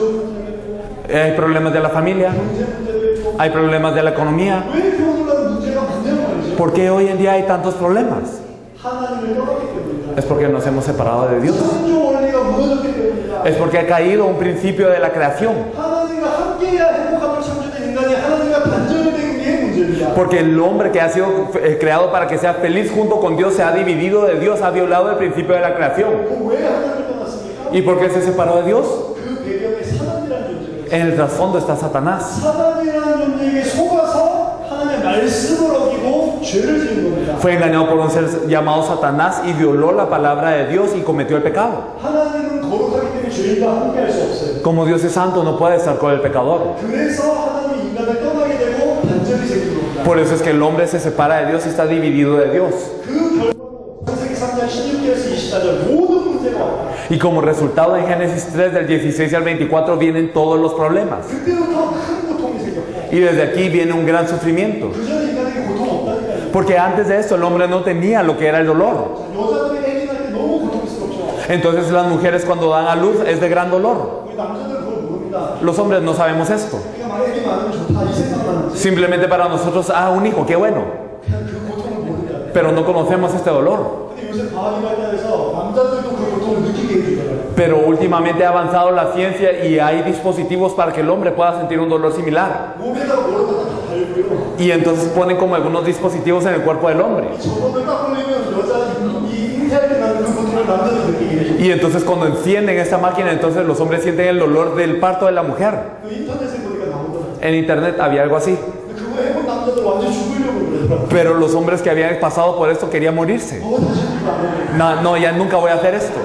[SPEAKER 1] 문제가 있고
[SPEAKER 2] Eh, Hay problemas de la familia,
[SPEAKER 1] 경제 문제도 있고
[SPEAKER 2] hay problemas de la economía.
[SPEAKER 1] 왜 이렇게 오늘날은 문제가 많냐는 말이죠.
[SPEAKER 2] ¿Por qué hoy en día hay tantos problemas?
[SPEAKER 1] 하나님을 떠났기 때문이다.
[SPEAKER 2] Es porque nos hemos separado de Dios.
[SPEAKER 1] 창조 원리가 무너졌기 때문이다.
[SPEAKER 2] Es porque ha caído un principio de la creación.
[SPEAKER 1] 하나님과 함께해야 행복함을 창조된 인간이 하나님과 단절된 게 문제입니다.
[SPEAKER 2] Porque el hombre que ha sido eh, creado para que sea feliz junto con Dios se ha dividido de Dios, ha violado el principio de la creación.
[SPEAKER 1] 그럼 왜 하나님을 떠났습니까?
[SPEAKER 2] ¿Y por qué se separó de Dios?
[SPEAKER 1] 그 배경에 사단이라는 존재가 있어요.
[SPEAKER 2] En el trasfondo está Satanás.
[SPEAKER 1] 사단이라는 존재에게 속아서 하나님의 말씀을 어기고 죄를 지은 겁니다.
[SPEAKER 2] Fue engañado por un ser llamado Satanás y violó la palabra de Dios y cometió el pecado.
[SPEAKER 1] 하나님은 거룩하기 때문에 죄인과 함께할 수 없어요.
[SPEAKER 2] Como Dios es santo, no puede estar con el pecador.
[SPEAKER 1] 그래서 하나님이 인간을 떠나게 되고 단절이 생긴 겁니다.
[SPEAKER 2] Por eso es que el hombre se separa de Dios y está dividido de Dios.
[SPEAKER 1] 그 결과로 창세기 삼 장 십육 절에서 이십사 절 모든 문제가 왔다.
[SPEAKER 2] Y como resultado en Génesis tres del dieciséis al veinticuatro vienen todos los problemas.
[SPEAKER 1] 그때부터 큰 고통이 생겼고
[SPEAKER 2] Y desde aquí viene un gran sufrimiento.
[SPEAKER 1] 그전에 인간에게 고통 없다니까요.
[SPEAKER 2] Porque antes de esto el hombre no tenía lo que era el dolor.
[SPEAKER 1] 여자들이 애기 낳을 때 너무 고통스럽죠.
[SPEAKER 2] Entonces las mujeres cuando dan a luz es de gran dolor.
[SPEAKER 1] 우리 남자들은 그걸 모릅니다.
[SPEAKER 2] Los hombres no sabemos esto.
[SPEAKER 1] 우리가 막 애기 많으면 좋다 이 생각만 하지.
[SPEAKER 2] Simplemente para nosotros, ah, un hijo, qué bueno.
[SPEAKER 1] 그냥 그 고통을 모른다.
[SPEAKER 2] Pero no conocemos este dolor.
[SPEAKER 1] 근데 요새 과학이 발달해서 남자들도 그 고통을 느끼게 해주더라고요.
[SPEAKER 2] Pero últimamente ha avanzado la ciencia y hay dispositivos para que el hombre pueda sentir un dolor similar.
[SPEAKER 1] 몸에다가 뭐라도 다 달고요.
[SPEAKER 2] Y entonces ponen como algunos dispositivos en el cuerpo del hombre.
[SPEAKER 1] 저번을 딱 걸리면 여자 이 잉태할 때 나는 그 고통을 남자들 느끼게 해줘.
[SPEAKER 2] Y entonces cuando encienden esta máquina, entonces los hombres sienten el dolor del parto de la mujer.
[SPEAKER 1] 그 인터넷에 보니까 나오더라고요.
[SPEAKER 2] En internet había algo así.
[SPEAKER 1] 근데 그거 해본 남자들 완전 죽으려고 그러더라고요.
[SPEAKER 2] Pero los hombres que habían pasado por esto querían morirse.
[SPEAKER 1] 어 다시 그거 안 해.
[SPEAKER 2] No, no, ya nunca voy a hacer esto.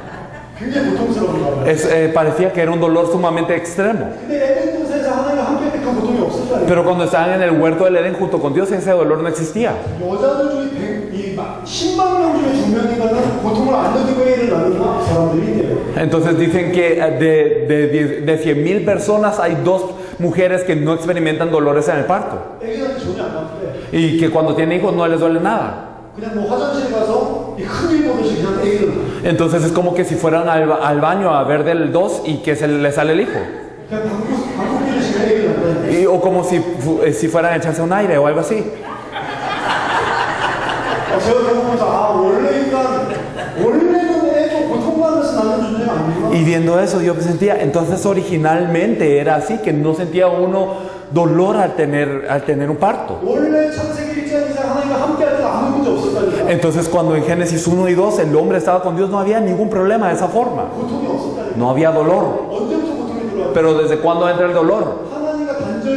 [SPEAKER 1] 굉장히 고통스러운 거예요.
[SPEAKER 2] Es, eh, parecía que era un dolor sumamente extremo.
[SPEAKER 1] 근데 에덴 동산에서 하나님과 함께 고통이 없었다니까.
[SPEAKER 2] Pero cuando estaban en el huerto del Edén junto con Dios, ese dolor no existía.
[SPEAKER 1] 여자들 중에 백, 이 막 십만 명 중에 두 명이면 고통을 안 느끼고 애를 낳는 사람들이 있대요.
[SPEAKER 2] Entonces dicen que de, de, de cien mil personas hay dos mujeres que no experimentan dolores en el parto.
[SPEAKER 1] 애기한테 전혀 안 아프대.
[SPEAKER 2] Y que cuando tienen hijos no les duele nada.
[SPEAKER 1] 그냥 뭐 화장실에 가서 이 큰일 보듯이 그냥 애기를 낳아.
[SPEAKER 2] Entonces es como que si fueran al, al baño a ver del dos y que se le sale el hijo.
[SPEAKER 1] 그냥 방구, 방구 끼듯이 그냥 애기를 낳는다.
[SPEAKER 2] Y, o como si, fu- eh, si fueran a echarse un aire o algo así.
[SPEAKER 1] 어, 제가 그거 보면서 아 원래 인간 원래는 애도 고통받으면서 낳는 존재가 아니구나.
[SPEAKER 2] Y viendo eso yo sentía, entonces originalmente era así, que no sentía uno dolor al tener, al tener un parto.
[SPEAKER 1] 원래 창세기 일 장 이 장 하나님과 함께 할 때 아무 문제 없었다니까.
[SPEAKER 2] Entonces cuando en Génesis uno y dos el hombre estaba con Dios no había ningún problema de esa forma.
[SPEAKER 1] 고통이 없었다니까.
[SPEAKER 2] No había dolor.
[SPEAKER 1] 언제부터 고통이 들어왔어?
[SPEAKER 2] Pero ¿desde cuándo entra el dolor?
[SPEAKER 1] 하나님과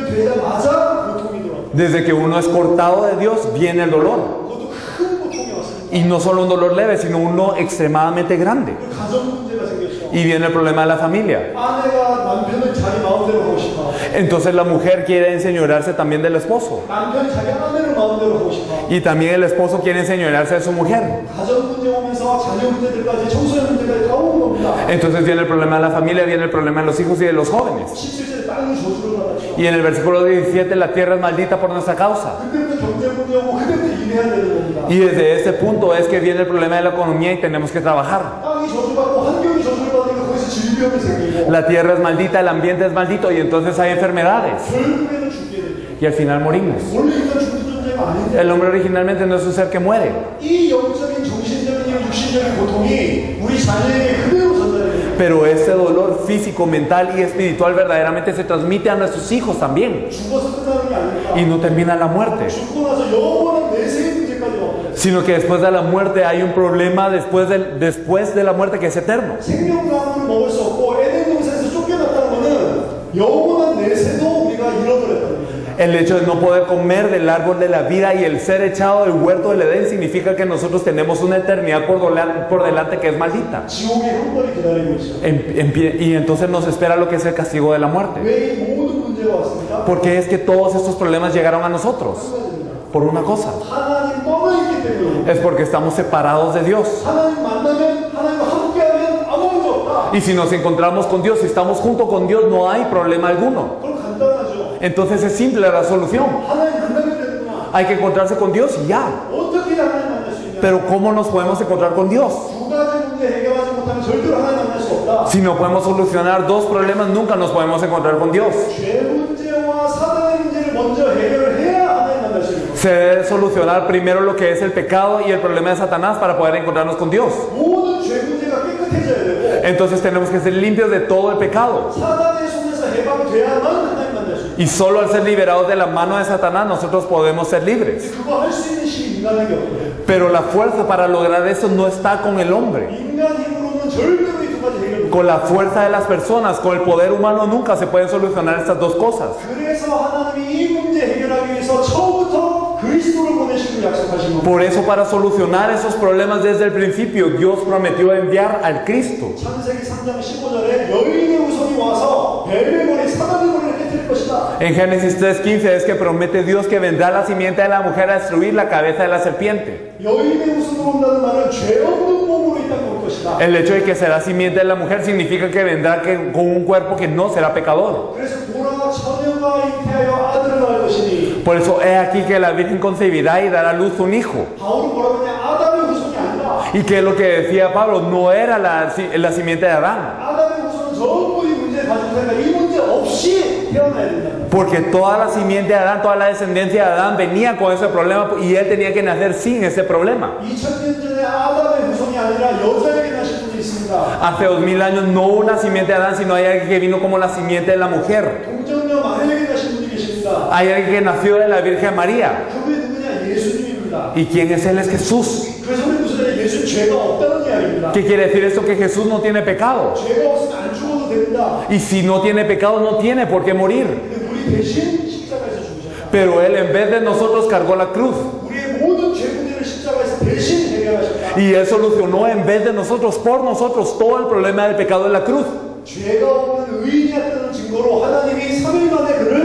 [SPEAKER 1] 단절되자마자 고통이 들어왔어.
[SPEAKER 2] Desde que uno es cortado de Dios viene el dolor.
[SPEAKER 1] 그것도 큰 고통이 왔으니까.
[SPEAKER 2] Y no solo un dolor leve, sino uno extremadamente grande.
[SPEAKER 1] 그 가정 문제가 생겼어.
[SPEAKER 2] Y viene el problema de la familia.
[SPEAKER 1] 아내가 남편을 자기 마음대로 하고 싶어.
[SPEAKER 2] Entonces la mujer quiere enseñorearse también del esposo.
[SPEAKER 1] 남편이 자기 아내를 마음대로 하고 싶어.
[SPEAKER 2] Y también el esposo quiere enseñorearse de su mujer.
[SPEAKER 1] 가정 문제 오면서 자녀 문제들까지 청소년 문제까지 다 오는 겁니다.
[SPEAKER 2] Entonces viene el problema de la familia, viene el problema de los hijos y de los jóvenes.
[SPEAKER 1] 십칠 절에 땅이 저주를 받았죠.
[SPEAKER 2] Y en el versículo diecisiete, la tierra es maldita por nuestra causa.
[SPEAKER 1] 그때부터 경제 문제 오고 그때부터 일해야 되는 겁니다.
[SPEAKER 2] Y desde este punto es que viene el problema de la economía y tenemos que trabajar.
[SPEAKER 1] 땅이 저주받고 환경이 저주를 받으니까 거기서 질병이 생기고
[SPEAKER 2] La tierra es maldita, el ambiente es maldito y entonces hay enfermedades.
[SPEAKER 1] 결국에는 죽게 되죠.
[SPEAKER 2] Y al final morimos.
[SPEAKER 1] 원래 인간 죽는 존재가 아닌데
[SPEAKER 2] El hombre originalmente no es un ser que muere.
[SPEAKER 1] 이 영적인 정신적인 육신적인 고통이 우리 자녀에게 그대로 전달돼요.
[SPEAKER 2] Pero ese dolor físico, mental y espiritual verdaderamente se transmite a nuestros hijos también.
[SPEAKER 1] 죽어서 끝나는 게 아니라
[SPEAKER 2] Y no termina en la muerte.
[SPEAKER 1] 죽고 나서 영원한 내세의 문제까지 와버려요.
[SPEAKER 2] Sino que después de la muerte hay un problema después, del, después de la muerte que es eterno.
[SPEAKER 1] 생명나무를 먹을 수 없고 에덴 동산에서 쫓겨났다는 것은 영원한 내세도 우리가 잃어버렸다는 겁니다.
[SPEAKER 2] El hecho de no poder comer del árbol de la vida y el ser echado del huerto del Edén significa que nosotros tenemos una eternidad por, dola- por delante que es maldita.
[SPEAKER 1] 지옥의 형벌이 기다리고 있어요.
[SPEAKER 2] En- en pie- y entonces nos espera lo que es el castigo de la muerte.
[SPEAKER 1] 왜 이 모든 문제가 왔습니까?
[SPEAKER 2] Porque es que todos estos problemas llegaron a nosotros. Por una cosa.
[SPEAKER 1] 하나님 떠나 있기 때문에
[SPEAKER 2] Es porque estamos separados de Dios.
[SPEAKER 1] 하나님 만나면 하나님과 함께하면 아무 문제 없다.
[SPEAKER 2] Y si nos encontramos con Dios, si estamos junto con Dios, no hay problema alguno.
[SPEAKER 1] 그럼 간단하죠.
[SPEAKER 2] Entonces es simple la solución.
[SPEAKER 1] 하나님 만나면 되는구나.
[SPEAKER 2] Hay que encontrarse con Dios y ya.
[SPEAKER 1] 어떻게 하나님 만날 수 있냐?
[SPEAKER 2] Pero ¿cómo nos podemos encontrar con Dios?
[SPEAKER 1] 두 가지 문제 해결하지 못하면 절대로 하나님 만날 수 없다.
[SPEAKER 2] Si no podemos solucionar dos problemas, nunca nos podemos encontrar con Dios.
[SPEAKER 1] 죄 문제와 사단의 문제를 먼저 해결을 해야 하나님 만날 수 있는 거예요.
[SPEAKER 2] Se debe solucionar primero lo que es el pecado y el problema de Satanás para poder encontrarnos con Dios.
[SPEAKER 1] 모든 죄 문제가 깨끗해져야 되고
[SPEAKER 2] Entonces tenemos que ser limpios de todo el pecado.
[SPEAKER 1] 사단의 손에서 해방돼야만 하나님 만날 수 있는
[SPEAKER 2] Y solo al ser liberados de la mano de Satanás, nosotros podemos ser libres.
[SPEAKER 1] 거예요. 그거 할 수 있는 힘이 인간에게 없거든요.
[SPEAKER 2] Pero la fuerza para lograr eso no está con el hombre.
[SPEAKER 1] 인간 힘으로는 절대로 이 두 가지 해결 못
[SPEAKER 2] Con la fuerza de las personas, con el poder humano, nunca se pueden solucionar estas dos cosas.
[SPEAKER 1] 그래서 하나님이 이 문제 해결하기 위해서 처음부터 그리스도를 보내시고 약속하신 겁니다.
[SPEAKER 2] Por eso, para solucionar esos problemas desde el principio, Dios prometió enviar al Cristo.
[SPEAKER 1] 창세기 삼 장 십오 절에 여인의 후손이 와서 벨의 머리 사단의 머리를 깨뜨릴 것이다.
[SPEAKER 2] En Génesis tres quince es que promete Dios que vendrá la simiente de la mujer a destruir la cabeza de la serpiente.
[SPEAKER 1] 여인의 후손으로 온다는 말은 죄 없는 몸으로 이 땅에 올 것이다.
[SPEAKER 2] El hecho de que será simiente de la mujer significa que vendrá que- con un cuerpo que no será pecador.
[SPEAKER 1] 그래서 보라 처녀가 잉태하여 아들을 낳을 것이니
[SPEAKER 2] Por eso he aquí que la Virgen concebirá y dará a luz un hijo.
[SPEAKER 1] 바울은 뭐라고 하냐? 아담의 후손이 아니라
[SPEAKER 2] Y que es lo que decía Pablo, no era la, la simiente de Adán.
[SPEAKER 1] 아담의 후손은 전부 이 문제를 가지고 살니까 이 문제 없이 태어나야 된다.
[SPEAKER 2] Porque toda la simiente de Adán, toda la descendencia de Adán venía con ese problema y él tenía que nacer sin ese problema.
[SPEAKER 1] 이천 년 전에 아담의 후손이 아니라 여자에게 나신 분이 있습니다.
[SPEAKER 2] Hace dos mil años no una simiente de Adán, sino hay alguien que vino como la simiente de la mujer.
[SPEAKER 1] 동정녀 마리아에게 나신 분이 계십니다.
[SPEAKER 2] Hay alguien que nació de la Virgen María.
[SPEAKER 1] 그분이 누구냐? 예수님입니다.
[SPEAKER 2] ¿Y quién es él? Es Jesús.
[SPEAKER 1] 그래서 우리 무슨 말이야? 예수는 죄가 없다는 이야기입니다.
[SPEAKER 2] ¿Qué quiere decir esto? Que Jesús no tiene pecado.
[SPEAKER 1] 죄가 없으면 안 죽어도 됩니다.
[SPEAKER 2] Y si no tiene pecado, no tiene por qué morir.
[SPEAKER 1] 근데 우리 대신 십자가에서 죽으셨다.
[SPEAKER 2] Pero él en vez de nosotros cargó la cruz.
[SPEAKER 1] 우리의 모든 죄 문제를 십자가에서 대신 해결하셨다.
[SPEAKER 2] Y él solucionó en vez de nosotros, por nosotros, todo el problema del pecado en la cruz.
[SPEAKER 1] 죄가 없는 의인이었다는 증거로 하나님이 삼 일 만에 그를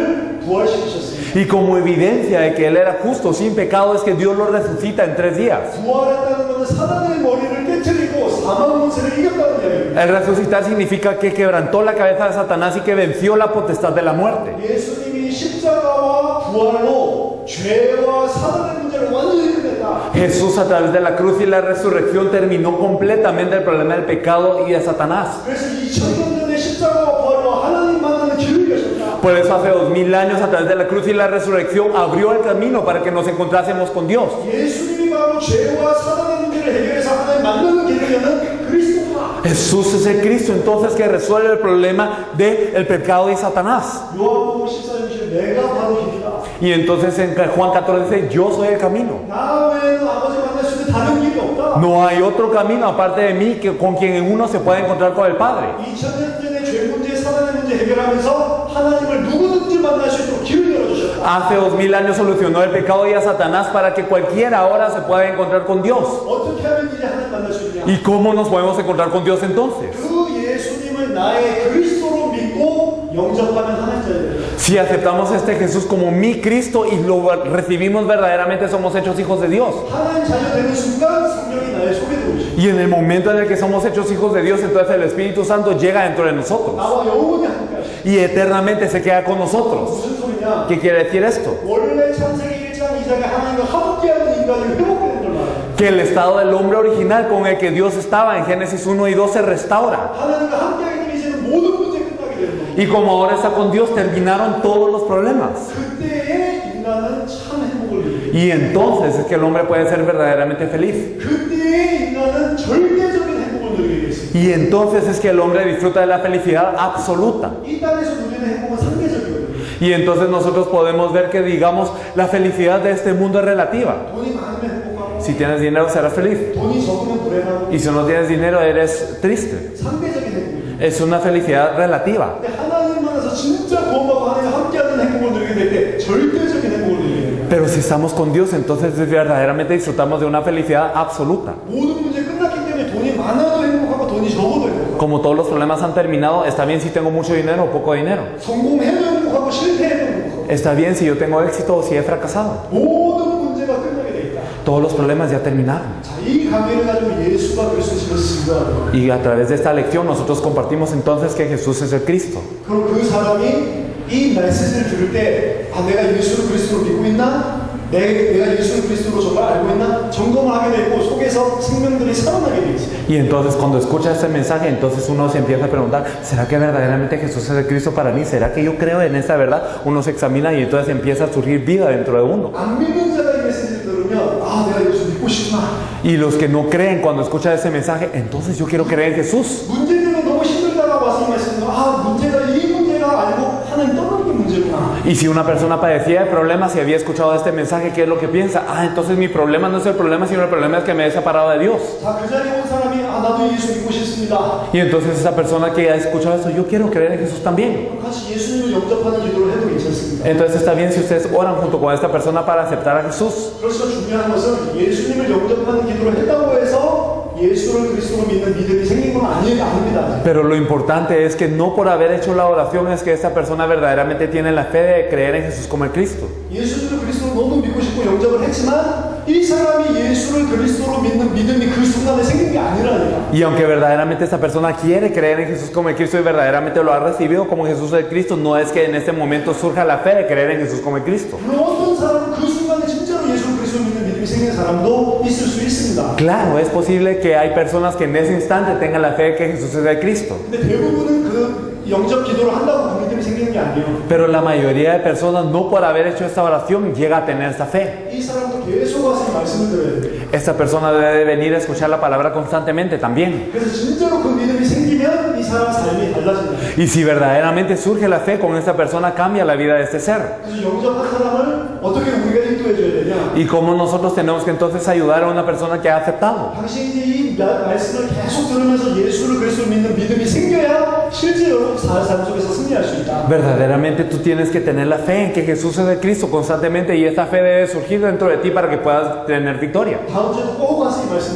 [SPEAKER 1] 부활시키셨습니다.
[SPEAKER 2] Y como evidencia de que Él era justo, sin pecado, es que Dios lo resucita en tres días.
[SPEAKER 1] 부활했다는 것은 사단의 머리를 깨트리고 사망 문세를 이겼다는 이야기입니다.
[SPEAKER 2] El resucitar significa que quebrantó la cabeza de Satanás y que venció la potestad de la muerte.
[SPEAKER 1] 예수님이 십자가와 부활로 죄와 사단의 문제를 완전히 끝냈다.
[SPEAKER 2] Jesús a través de la cruz y la resurrección terminó completamente el problema del pecado y de Satanás.
[SPEAKER 1] 그래서 이천 년 전에 십자가와 부활로 하나님 만나는 길을 여셨다.
[SPEAKER 2] Por eso hace dos mil años a través de la cruz y la resurrección abrió el camino para que nos encontrásemos con Dios.
[SPEAKER 1] 예수님이 바로 죄와 사단의 문제를 해결해서 하나님 만나는 길을 여는 그리스도다.
[SPEAKER 2] Jesús es el Cristo entonces que resuelve el problema del pecado y Satanás.
[SPEAKER 1] 요한복음 십사 장 이십 내가 바로 길이다.
[SPEAKER 2] Y entonces en Juan catorce dice, yo soy el camino.
[SPEAKER 1] 나 외에는 아버지 만날 수 있는 다른 길이 없다.
[SPEAKER 2] No hay otro camino aparte de mí que, con quien uno se puede encontrar con el Padre.
[SPEAKER 1] 이천 년 전에 죄 문제, 사단의 문제 해결하면서 하나님을 누구든지 만날 수 있도록 길을 열어주셨다.
[SPEAKER 2] Hace dos mil años solucionó el pecado y a Satanás para que cualquiera ahora se pueda encontrar con Dios.
[SPEAKER 1] 어떻게 하면 이제 하나님 만날 수 있냐?
[SPEAKER 2] ¿Y cómo nos podemos encontrar con Dios entonces?
[SPEAKER 1] 그 예수님을 나의 그리스도로 믿고 영접하면 하나님 자녀예요.
[SPEAKER 2] Si aceptamos a este Jesús como mi Cristo y lo recibimos verdaderamente, somos hechos hijos de Dios.
[SPEAKER 1] 하나님 자녀 되는 순간 성령이 나의 속에 들어오죠.
[SPEAKER 2] Y en el momento en el que somos hechos hijos de Dios, entonces el Espíritu Santo llega dentro de nosotros.
[SPEAKER 1] 나와 영원히 함께하시죠.
[SPEAKER 2] Y eternamente se queda con nosotros.
[SPEAKER 1] 무슨 소리냐?
[SPEAKER 2] ¿Qué quiere decir esto?
[SPEAKER 1] 원래 창세기 일 장 이 장에 하나님과 함께하는 인간이 회복되는 걸 말해요.
[SPEAKER 2] Que el estado del hombre original con el que Dios estaba en Génesis uno y dos se restaura.
[SPEAKER 1] 하나님과 함께하게 되면 이제는 모든 문제 끝나게 되는 거예요.
[SPEAKER 2] Y como ahora está con Dios, terminaron todos los problemas.
[SPEAKER 1] 그때의 인간은 참 행복을 누리게 돼요.
[SPEAKER 2] Y entonces es que el hombre puede ser verdaderamente feliz.
[SPEAKER 1] 그때의 인간은 절대적인 행복을 누리게 됐습니다.
[SPEAKER 2] Y entonces es que el hombre disfruta de la felicidad absoluta.
[SPEAKER 1] 이 땅에서 누리는 행복은 상대적이거든요.
[SPEAKER 2] Y entonces nosotros podemos ver que, digamos, la felicidad de este mundo es relativa.
[SPEAKER 1] 돈이 많으면 행복하고
[SPEAKER 2] Si tienes dinero, serás feliz.
[SPEAKER 1] 돈이 적으면 불행하고
[SPEAKER 2] Y si no tienes dinero, eres triste.
[SPEAKER 1] 상대적인 행복이에요.
[SPEAKER 2] Es una felicidad relativa.
[SPEAKER 1] 근데 하나님 만나서 진짜 구원받고 하나님 함께하는 행복을 누리게 될 때 절대적인 행복을 누리게 돼요.
[SPEAKER 2] Pero si estamos con Dios, entonces verdaderamente disfrutamos de una felicidad absoluta.
[SPEAKER 1] 모든 문제 끝났기 때문에 돈이 많아도 행복하고 돈이 적어도 행복하고
[SPEAKER 2] Como todos los problemas han terminado, está bien si tengo mucho dinero o poco dinero.
[SPEAKER 1] 성공해도 행복하고 실패해도 행복하고
[SPEAKER 2] Está bien si yo tengo éxito o si he fracasado.
[SPEAKER 1] 모든 문제가 끝나게 돼 있다.
[SPEAKER 2] Todos los problemas ya terminaron.
[SPEAKER 1] 자, 이 강의를 가지고 예수가 그리스도시를 증거하는
[SPEAKER 2] Y a través de esta lección nosotros compartimos entonces que Jesús es el Cristo.
[SPEAKER 1] 그럼 그 사람이 이 메시지를 들을 때 아, 내가 예수를 그리스도로 믿고 있나? 내, 내가 예수를 그리스도로 정말 알고 있나? 점검을 하게 되고 속에서 생명들이 살아나게 돼 있어요.
[SPEAKER 2] Y entonces cuando escucha este mensaje, entonces uno se empieza a preguntar, ¿será que verdaderamente Jesús es el Cristo para mí? ¿Será que yo creo en esta verdad? Uno se examina y entonces empieza a surgir vida dentro de uno.
[SPEAKER 1] 안 믿는 자가 이 메시지를 들으면 아 내가 예수 믿고 싶구나.
[SPEAKER 2] Y los que no creen cuando escuchan ese mensaje, entonces yo quiero creer en Jesús.
[SPEAKER 1] 문제는 너무 힘들다가 와서 이 말씀을 아 문제가 이 문제가 아니고 하나님 떠나는 게 문제구나.
[SPEAKER 2] Y si una persona padecía de problemas y había escuchado este mensaje, ¿qué es lo que piensa? Ah, entonces mi problema no es el problema, sino el problema es que me he separado de Dios.
[SPEAKER 1] 자, 그 자리에 온 사람이 아 나도 예수 믿고 싶습니다.
[SPEAKER 2] Y entonces esa persona que ha escuchado esto, yo quiero creer en Jesús también.
[SPEAKER 1] 같이 예수님을 영접하는 기도를 해도 괜찮습니다.
[SPEAKER 2] Entonces está bien si ustedes oran junto con esta persona para aceptar a Jesús.
[SPEAKER 1] 그래서 중요한 것은 예수님을 영접하는 기도를 했다고 해서 예수를 그리스도로 믿는 믿음이 생긴 건 아니, 아닙니다.
[SPEAKER 2] Pero lo importante es que no por haber hecho la oración es que esta persona verdaderamente tiene la fe de creer en Jesús como el Cristo.
[SPEAKER 1] 예수를 그리스도로 너무 믿고 싶고 영접을 했지만 이 사람이 예수를 그리스도로 믿는 믿음이 그 순간에 생긴 게 아니라니까.
[SPEAKER 2] Y aunque verdaderamente esta persona quiere creer en Jesús como el Cristo y verdaderamente lo ha recibido como Jesús el Cristo, no es que en este momento surja la fe de creer en Jesús como el Cristo.
[SPEAKER 1] 물론 어떤 사람은 그 순간에 진짜로 예수를 그리스도로 믿는 믿음이 생긴 사람도 있을 수 있습니다.
[SPEAKER 2] Claro, es posible que hay personas que en ese instante tengan la fe de que Jesús es el Cristo.
[SPEAKER 1] 근데 대부분은 그 영접 기도를 한다고 그 믿음이 생기는 게 아니에요.
[SPEAKER 2] Pero la mayoría de personas no por haber hecho esta oración llega a tener esta fe.
[SPEAKER 1] 이 사람도 계속 와서 이 말씀을 들어야 돼요.
[SPEAKER 2] Esta persona debe venir a escuchar la palabra constantemente también.
[SPEAKER 1] 그래서 진짜로 그 믿음이 생기면 이 사람 삶이 달라진다.
[SPEAKER 2] Y si verdaderamente surge la fe con esta persona, cambia la vida de este ser.
[SPEAKER 1] 그래서 영접한 사람을 어떻게 우리가 인도해 줘야 되냐?
[SPEAKER 2] Y cómo nosotros tenemos que entonces ayudar a una persona que ha aceptado.
[SPEAKER 1] 당신이 이제 이 마- 말씀을 계속 들으면서 예수를 그리스도로 믿는 믿음이 생겨야 실제로 삶 속에서 승리할 수 있다.
[SPEAKER 2] Verdaderamente tú tienes que tener la fe en que Jesús es el Cristo constantemente y esta fe debe surgir dentro de ti para que puedas tener victoria.
[SPEAKER 1] 다음 주에도 꼭 와서 이 말씀 들어라.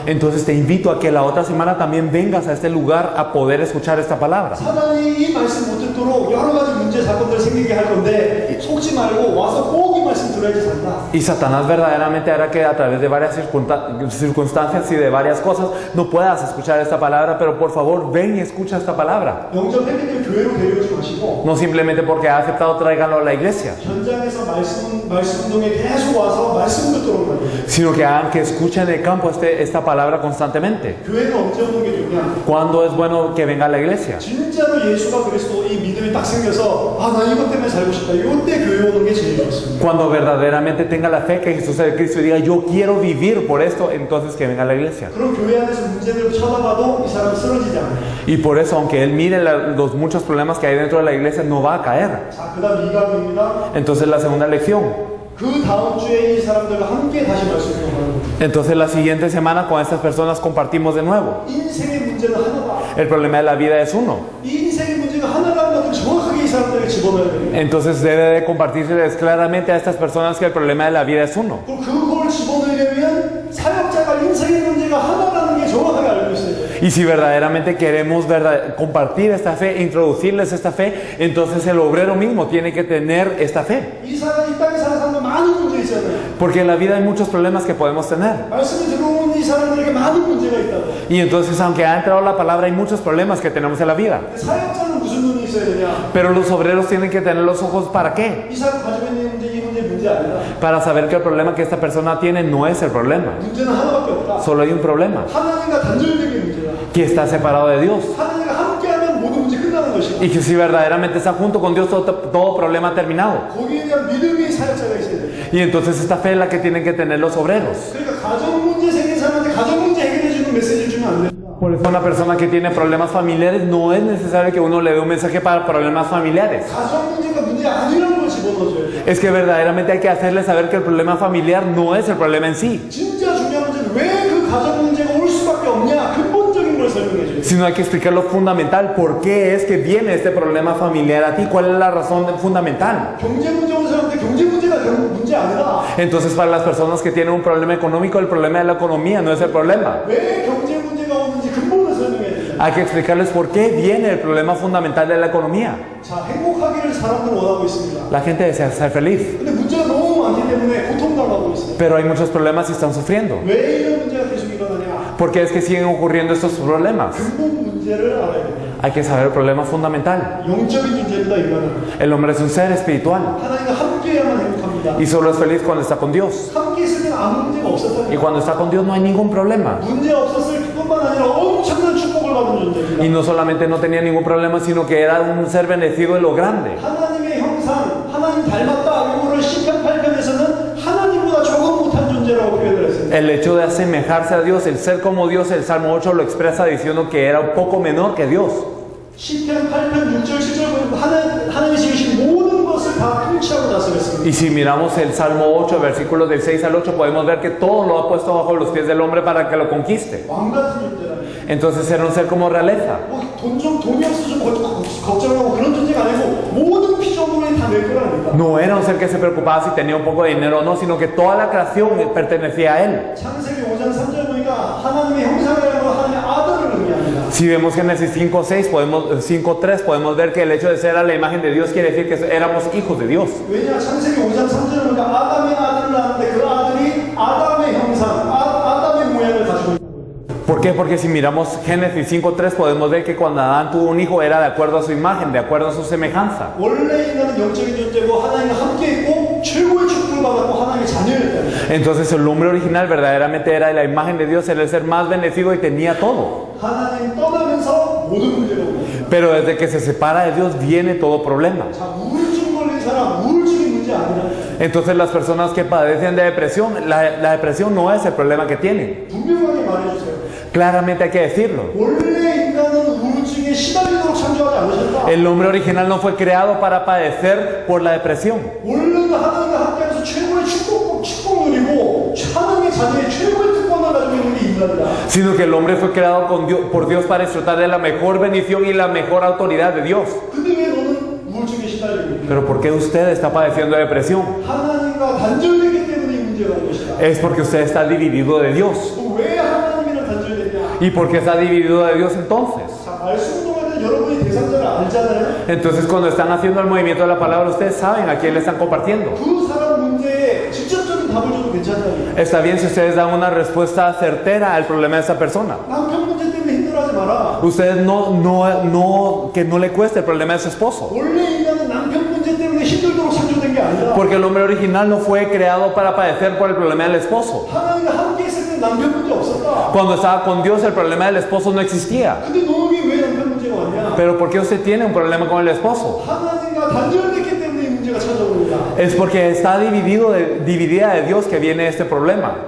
[SPEAKER 2] Entonces te invito a que la otra semana también vengas a este lugar a poder escuchar esta palabra.
[SPEAKER 1] 사단이 이 말씀 못 듣도록 여러 가지 문제 사건들 생기게 할 건데 속지 말고 와서 꼭 이 말씀 들어야지 산다.
[SPEAKER 2] Y Satanás verdaderamente hará que a través de varias circunstancias y de varias cosas no puedas escuchar esta palabra, pero por favor ven y escucha esta palabra.
[SPEAKER 1] 영접했는데 교회로 데려오지 마시고
[SPEAKER 2] No simplemente porque ha aceptado tráiganlo a la iglesia,
[SPEAKER 1] 현장에서 말씀 말씀 운동에 계속 와서 말씀 듣도록 만들어요.
[SPEAKER 2] sino que hagan que escuchen en el campo este, esta palabra constantemente.
[SPEAKER 1] 교회는 언제 오는 게 좋냐?
[SPEAKER 2] ¿Cuándo es bueno que venga a la iglesia?
[SPEAKER 1] 진짜로 예수가 그리스도 이 믿음이 딱 생겨서 아 나 이것 때문에 살고 싶다. 이때 교회 오는 게 제일 좋습니다.
[SPEAKER 2] Cuando verdaderamente tenga la fe que Jesús es el Cristo y diga yo quiero vivir por esto, entonces que venga a la iglesia.
[SPEAKER 1] 그럼 교회 안에서 문제를 쳐다봐도 이 사람 쓰러지지 않아요.
[SPEAKER 2] Y por eso, aunque él mire la, los muchos problemas que hay dentro de la iglesia, no va a caer.
[SPEAKER 1] 자, 그다음 이강입니다.
[SPEAKER 2] Entonces la segunda lección.
[SPEAKER 1] 그 다음 주에 이 사람들과 함께 다시 말씀 운동하는 거예요.
[SPEAKER 2] Entonces la siguiente semana con estas personas compartimos de nuevo.
[SPEAKER 1] 인생의 문제는 하나다.
[SPEAKER 2] El problema de la vida es uno.
[SPEAKER 1] 이 인생의 문제가 하나라는 것을 정확하게 이 사람들에게 집어넣어야 돼요.
[SPEAKER 2] Entonces debe de compartirles claramente a estas personas que el problema de la vida es uno.
[SPEAKER 1] 그리고 그걸 집어넣으려면 사역자가 인생의 문제가 하나라는 게 정확하게 알고 있어야 돼요.
[SPEAKER 2] Y si verdaderamente queremos verdad, compartir esta fe, introducirles esta fe, entonces el obrero mismo tiene que tener esta fe.
[SPEAKER 1] 이 사람 이 땅에 사는 사람도 많은 문제 있잖아요.
[SPEAKER 2] Porque en la vida hay muchos problemas que podemos tener.
[SPEAKER 1] 말씀이 들어오는 이 사람들에게 많은 문제가 있다고.
[SPEAKER 2] Y entonces, aunque ha entrado la palabra, hay muchos problemas que tenemos en la vida.
[SPEAKER 1] 사역자는 무슨 눈이 있어야 되냐?
[SPEAKER 2] Pero los obreros tienen que tener los ojos ¿para qué?
[SPEAKER 1] 이 사람 가지고 있는 문제 이 문제 문제 아니다.
[SPEAKER 2] Para saber que el problema que esta persona tiene no es el problema.
[SPEAKER 1] 문제는 하나밖에 없다.
[SPEAKER 2] Solo hay un problema,
[SPEAKER 1] 하나님과 단절된 문제다.
[SPEAKER 2] que está separado de Dios.
[SPEAKER 1] 하나님과 함께하면 모든 문제 끝나는 것이다.
[SPEAKER 2] Y que si verdaderamente está junto con Dios, todo, todo problema ha terminado.
[SPEAKER 1] 거기에 대한 믿음이 사역자가 있어야 돼.
[SPEAKER 2] Y entonces esta fe es la que tienen que tener los obreros.
[SPEAKER 1] 그러니까 가정 문제 생긴 사람한테 가정 문제 해결해 주는 메시지를 주면 안 돼.
[SPEAKER 2] Por eso una persona que tiene problemas familiares no es necesario que uno le dé un mensaje para problemas familiares.
[SPEAKER 1] 가정 문제가 문제 아니라는 걸 집어넣어줘야 돼.
[SPEAKER 2] Es que verdaderamente hay que hacerle saber que el problema familiar no es el problema en sí,
[SPEAKER 1] 진짜 중요한 문제는 왜 그 가정 문제가 올 수밖에 없냐? 근본적인 걸 설명해 줘야 돼.
[SPEAKER 2] sino hay que explicar lo fundamental. ¿Por qué es que viene este problema familiar a ti? ¿Cuál es la razón fundamental?
[SPEAKER 1] 경제 문제 온 사람한테 경제 문제가 결국 문제 아니라
[SPEAKER 2] Entonces, para las personas que tienen un problema económico, el problema de la economía no es el problema.
[SPEAKER 1] 왜 경제 문제가 오는지 근본을 설명해야 돼.
[SPEAKER 2] Hay que explicarles por qué viene el problema fundamental de la economía.
[SPEAKER 1] 자, 행복하기를 사람들은 원하고 있습니다.
[SPEAKER 2] La gente desea ser feliz,
[SPEAKER 1] 근데 문제가 너무 많기 때문에 고통당하고 있어요.
[SPEAKER 2] pero hay muchos problemas y están sufriendo.
[SPEAKER 1] 왜 이런 문제가 계속 일어나냐?
[SPEAKER 2] ¿Por qué es que siguen ocurriendo estos problemas?
[SPEAKER 1] 근본 문제를 알아야 돼요.
[SPEAKER 2] Hay que saber el problema fundamental.
[SPEAKER 1] 영적인 존재입니다, 인간은.
[SPEAKER 2] El hombre es un ser espiritual
[SPEAKER 1] 하나님과 함께해야만 행복합니다.
[SPEAKER 2] y solo es feliz cuando está con Dios.
[SPEAKER 1] 함께 있을 때는 아무 문제가 없었다.
[SPEAKER 2] Y cuando está con Dios no hay ningún problema.
[SPEAKER 1] 문제 없었을 뿐만 아니라 엄청난 축복을 받은 존재입니다.
[SPEAKER 2] Y no solamente no tenía ningún problema, sino que era un ser bendecido de lo grande.
[SPEAKER 1] 하나님의 형상, 하나님 닮았다. 이거를 시편 팔 편에서는 하나님보다 조금 못한 존재라고 표현을 했습니다.
[SPEAKER 2] El hecho de asemejarse a Dios, el ser como Dios, el Salmo ocho lo expresa diciendo que era un poco menor que Dios.
[SPEAKER 1] 시편 팔 편 육 절 칠 절 보면 하나님, 하나님이 지으신 모든 것을 다 통치하고 다스렸습니다.
[SPEAKER 2] Y si miramos el Salmo ocho, versículos del seis al ocho, podemos ver que todo lo ha puesto bajo los pies del hombre para que lo conquiste.
[SPEAKER 1] 왕 같은 존재라.
[SPEAKER 2] Entonces era un ser como realeza.
[SPEAKER 1] 돈 좀 돈이 없어서 좀 걱- 걱정하고 그런 존재가 아니고 모든 피조물이 다 내 거라니까.
[SPEAKER 2] No era un ser que se preocupaba si tenía un poco de dinero o no, sino que toda la creación pertenecía a él.
[SPEAKER 1] 창세기 오 장 삼 절 보니까 하나님의 형상이라는 건 하나님의 아들을 의미합니다.
[SPEAKER 2] Si vemos Génesis cinco seis, podemos, cinco tres, podemos ver que el hecho de ser a la imagen de Dios quiere decir que éramos hijos de Dios.
[SPEAKER 1] 왜냐 창세기 오 장 삼 절 보니까 아담의 아들을 낳았는데 그 아들이 아담의 형상, 아, 아담의 모양을 가지고 있다.
[SPEAKER 2] ¿Por qué? Porque si miramos Génesis cinco tres podemos ver que cuando Adán tuvo un hijo era de acuerdo a su imagen, de acuerdo a su semejanza.
[SPEAKER 1] 원래 인간은 영적인 존재고 하나님과 함께 있고 최고의 축복을 받았고 하나님의 자녀였다.
[SPEAKER 2] Entonces el hombre original verdaderamente era de la imagen de Dios, era el ser más bendecido y tenía todo.
[SPEAKER 1] 하나님 떠나면서 모든 문제가 옵니다.
[SPEAKER 2] Pero desde que se separa de Dios viene todo problema.
[SPEAKER 1] 자, 우울증 걸린 사람, 우울증이 문제 아니라
[SPEAKER 2] Entonces las personas que padecen de depresión, la, la depresión no es el problema que tienen.
[SPEAKER 1] 분명하게 말해주세요.
[SPEAKER 2] Claramente hay que decirlo.
[SPEAKER 1] 원래 인간은 우울증에 시달리도록 창조하지 않으셨다.
[SPEAKER 2] El hombre original no fue creado para padecer por la depresión,
[SPEAKER 1] 원래는 하나님과 함께하면서 최고의 축복, 축복 누리고 하나님의 자녀의 최고의 특권을 가지고 있는 게 인간이다.
[SPEAKER 2] sino que el hombre fue creado con Dios, por Dios para disfrutar de la mejor bendición y la mejor autoridad de Dios.
[SPEAKER 1] 근데 왜 너는 우울증에 시달리고 있냐?
[SPEAKER 2] Pero ¿por qué usted está padeciendo de depresión?
[SPEAKER 1] 하나님과 단절되기 때문에 이 문제가 온 것이다.
[SPEAKER 2] Es porque usted está dividido de Dios.
[SPEAKER 1] 왜 하나님이랑
[SPEAKER 2] ¿Y por qué está dividido de Dios entonces?
[SPEAKER 1] 자, 말씀 운동할 때 여러분이 대상자를 알잖아요.
[SPEAKER 2] Entonces cuando están haciendo el movimiento de la palabra, ustedes saben a quién le están compartiendo.
[SPEAKER 1] 그 사람 문제에 직접적인 답을 줘도 괜찮다니까.
[SPEAKER 2] Está bien si ustedes dan una respuesta certera al problema de esa persona.
[SPEAKER 1] 남편 문제 때문에 힘들어하지 마라.
[SPEAKER 2] Ustedes no, no, no, que no le cueste el problema de su esposo.
[SPEAKER 1] 원래 인간은 남편 문제 때문에 힘들도록 창조된 게 아니라
[SPEAKER 2] Porque el hombre original no fue creado para padecer por el problema del esposo.
[SPEAKER 1] 하나님과 함께 있을 때 남편 문제 없었다.
[SPEAKER 2] Cuando estaba con Dios, el problema del esposo no existía.
[SPEAKER 1] 근데 너에게 왜 남편 문제가 왔냐?
[SPEAKER 2] Pero ¿por qué usted tiene un problema con el esposo?
[SPEAKER 1] 하나님과 단절됐기 때문에 이 문제가 찾아옵니다.
[SPEAKER 2] Es porque está dividido de, dividida de Dios que viene este problema.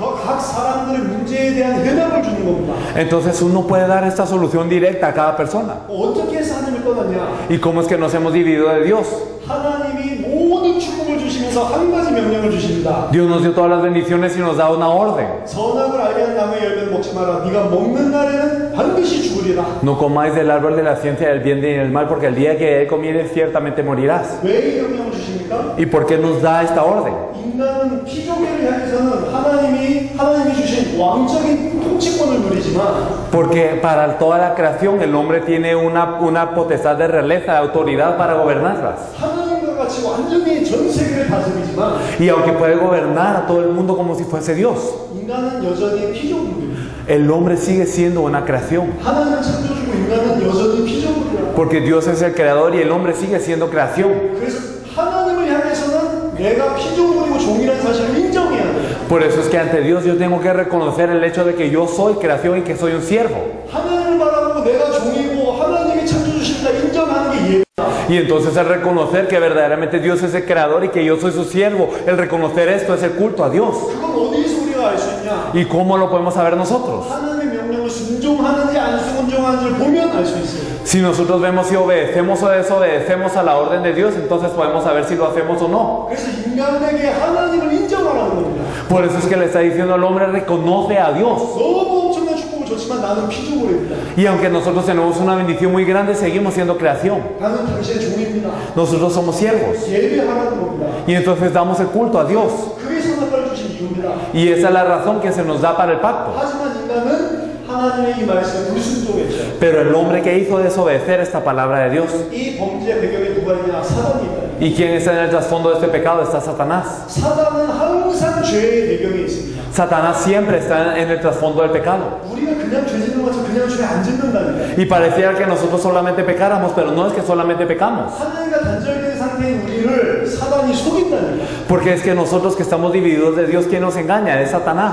[SPEAKER 1] 각 사람들의 문제에 대한 해답을 주는 겁니다.
[SPEAKER 2] Entonces uno puede dar esta solución directa a cada persona.
[SPEAKER 1] 어떻게 해서 하나님을 떠났냐?
[SPEAKER 2] ¿Y cómo es que nos hemos dividido de Dios?
[SPEAKER 1] 하나님이 모든 축복을 주시면서 한 가지 명령을 주십니다.
[SPEAKER 2] Dios nos dio todas las bendiciones y nos da una orden.
[SPEAKER 1] 선악을 알게 한 나무의 열매는 먹지 마라. 네가 먹는 날에는 반드시 죽으리라.
[SPEAKER 2] No comáis del árbol de la ciencia del bien y del mal, porque el día que él comieres ciertamente morirás.
[SPEAKER 1] 왜 이 명령을 주십니까?
[SPEAKER 2] ¿Y por qué nos da esta orden?
[SPEAKER 1] 인간은 피조개를 향해서는 하나님이 하나님이 주신 왕적인 통치권을 누리지만
[SPEAKER 2] Porque para toda la creación el hombre tiene una, una potestad de realeza, de autoridad para gobernarlas.
[SPEAKER 1] 하나님과 같이 완전히 전 세계를 다스리지만
[SPEAKER 2] Y aunque puede gobernar a todo el mundo como si fuese Dios,
[SPEAKER 1] 인간은 여전히 피조물입니다.
[SPEAKER 2] el hombre sigue siendo una creación.
[SPEAKER 1] 하나님은 창조주고 인간은 여전히 피조물이야.
[SPEAKER 2] Porque Dios es el creador y el hombre sigue siendo creación.
[SPEAKER 1] 그래서 하나님을 향해서는 내가 피조물이고 종이라는 사실을 인정해야 돼.
[SPEAKER 2] Por eso es que ante Dios yo tengo que reconocer el hecho de que yo soy creación y que soy un siervo.
[SPEAKER 1] 하나님을 바라보고 내가 종이고 하나님이 창조주신다 인정하는 게 예배다.
[SPEAKER 2] Y entonces el reconocer que verdaderamente Dios es el creador y que yo soy su siervo, el reconocer esto es el culto a Dios.
[SPEAKER 1] 그건 어디서 우리가 알 수 있냐?
[SPEAKER 2] ¿Y cómo lo podemos saber nosotros?
[SPEAKER 1] 하나님의 명령을 순종하는지 안 순종하는지를 보면 알 수 있어요.
[SPEAKER 2] Si nosotros vemos si obedecemos o desobedecemos a la orden de Dios, entonces podemos saber si lo hacemos o no.
[SPEAKER 1] 그래서 인간에게 하나님을 인정하라는 겁니다.
[SPEAKER 2] Por eso es que le está diciendo al hombre, reconoce a Dios.
[SPEAKER 1] 너무 엄청난 축복을 줬지만 나는 피조물입니다.
[SPEAKER 2] Y aunque nosotros tenemos una bendición muy grande, seguimos siendo creación.
[SPEAKER 1] 나는 당신의 종입니다.
[SPEAKER 2] Nosotros somos siervos.
[SPEAKER 1] 예배하라는 겁니다.
[SPEAKER 2] Y entonces damos el culto a Dios.
[SPEAKER 1] 그게 선악과를 주신 이유입니다.
[SPEAKER 2] Y esa es la razón que se nos da para el pacto.
[SPEAKER 1] 하지만 인간은 하나님의 이 말씀에 불순종했죠.
[SPEAKER 2] Pero el hombre que hizo desobedecer esta palabra de Dios.
[SPEAKER 1] 이 범죄의 배경에 누가 있냐? 사단이 있다.
[SPEAKER 2] ¿Y quién está en el trasfondo de este pecado? Está Satanás.
[SPEAKER 1] 사단은 항상 죄의 배경에 있습니다.
[SPEAKER 2] Satanás siempre está en el trasfondo del pecado.
[SPEAKER 1] 우리가 그냥 죄 짓는 것처럼 그냥 죄 안 짓는다니까.
[SPEAKER 2] Y pareciera que nosotros solamente pecáramos, pero no es que solamente pecamos.
[SPEAKER 1] 하나님과 단절된 상태인 우리를 사단이 속인다니까.
[SPEAKER 2] Porque es que nosotros que estamos divididos de Dios, ¿quién nos engaña? Es Satanás.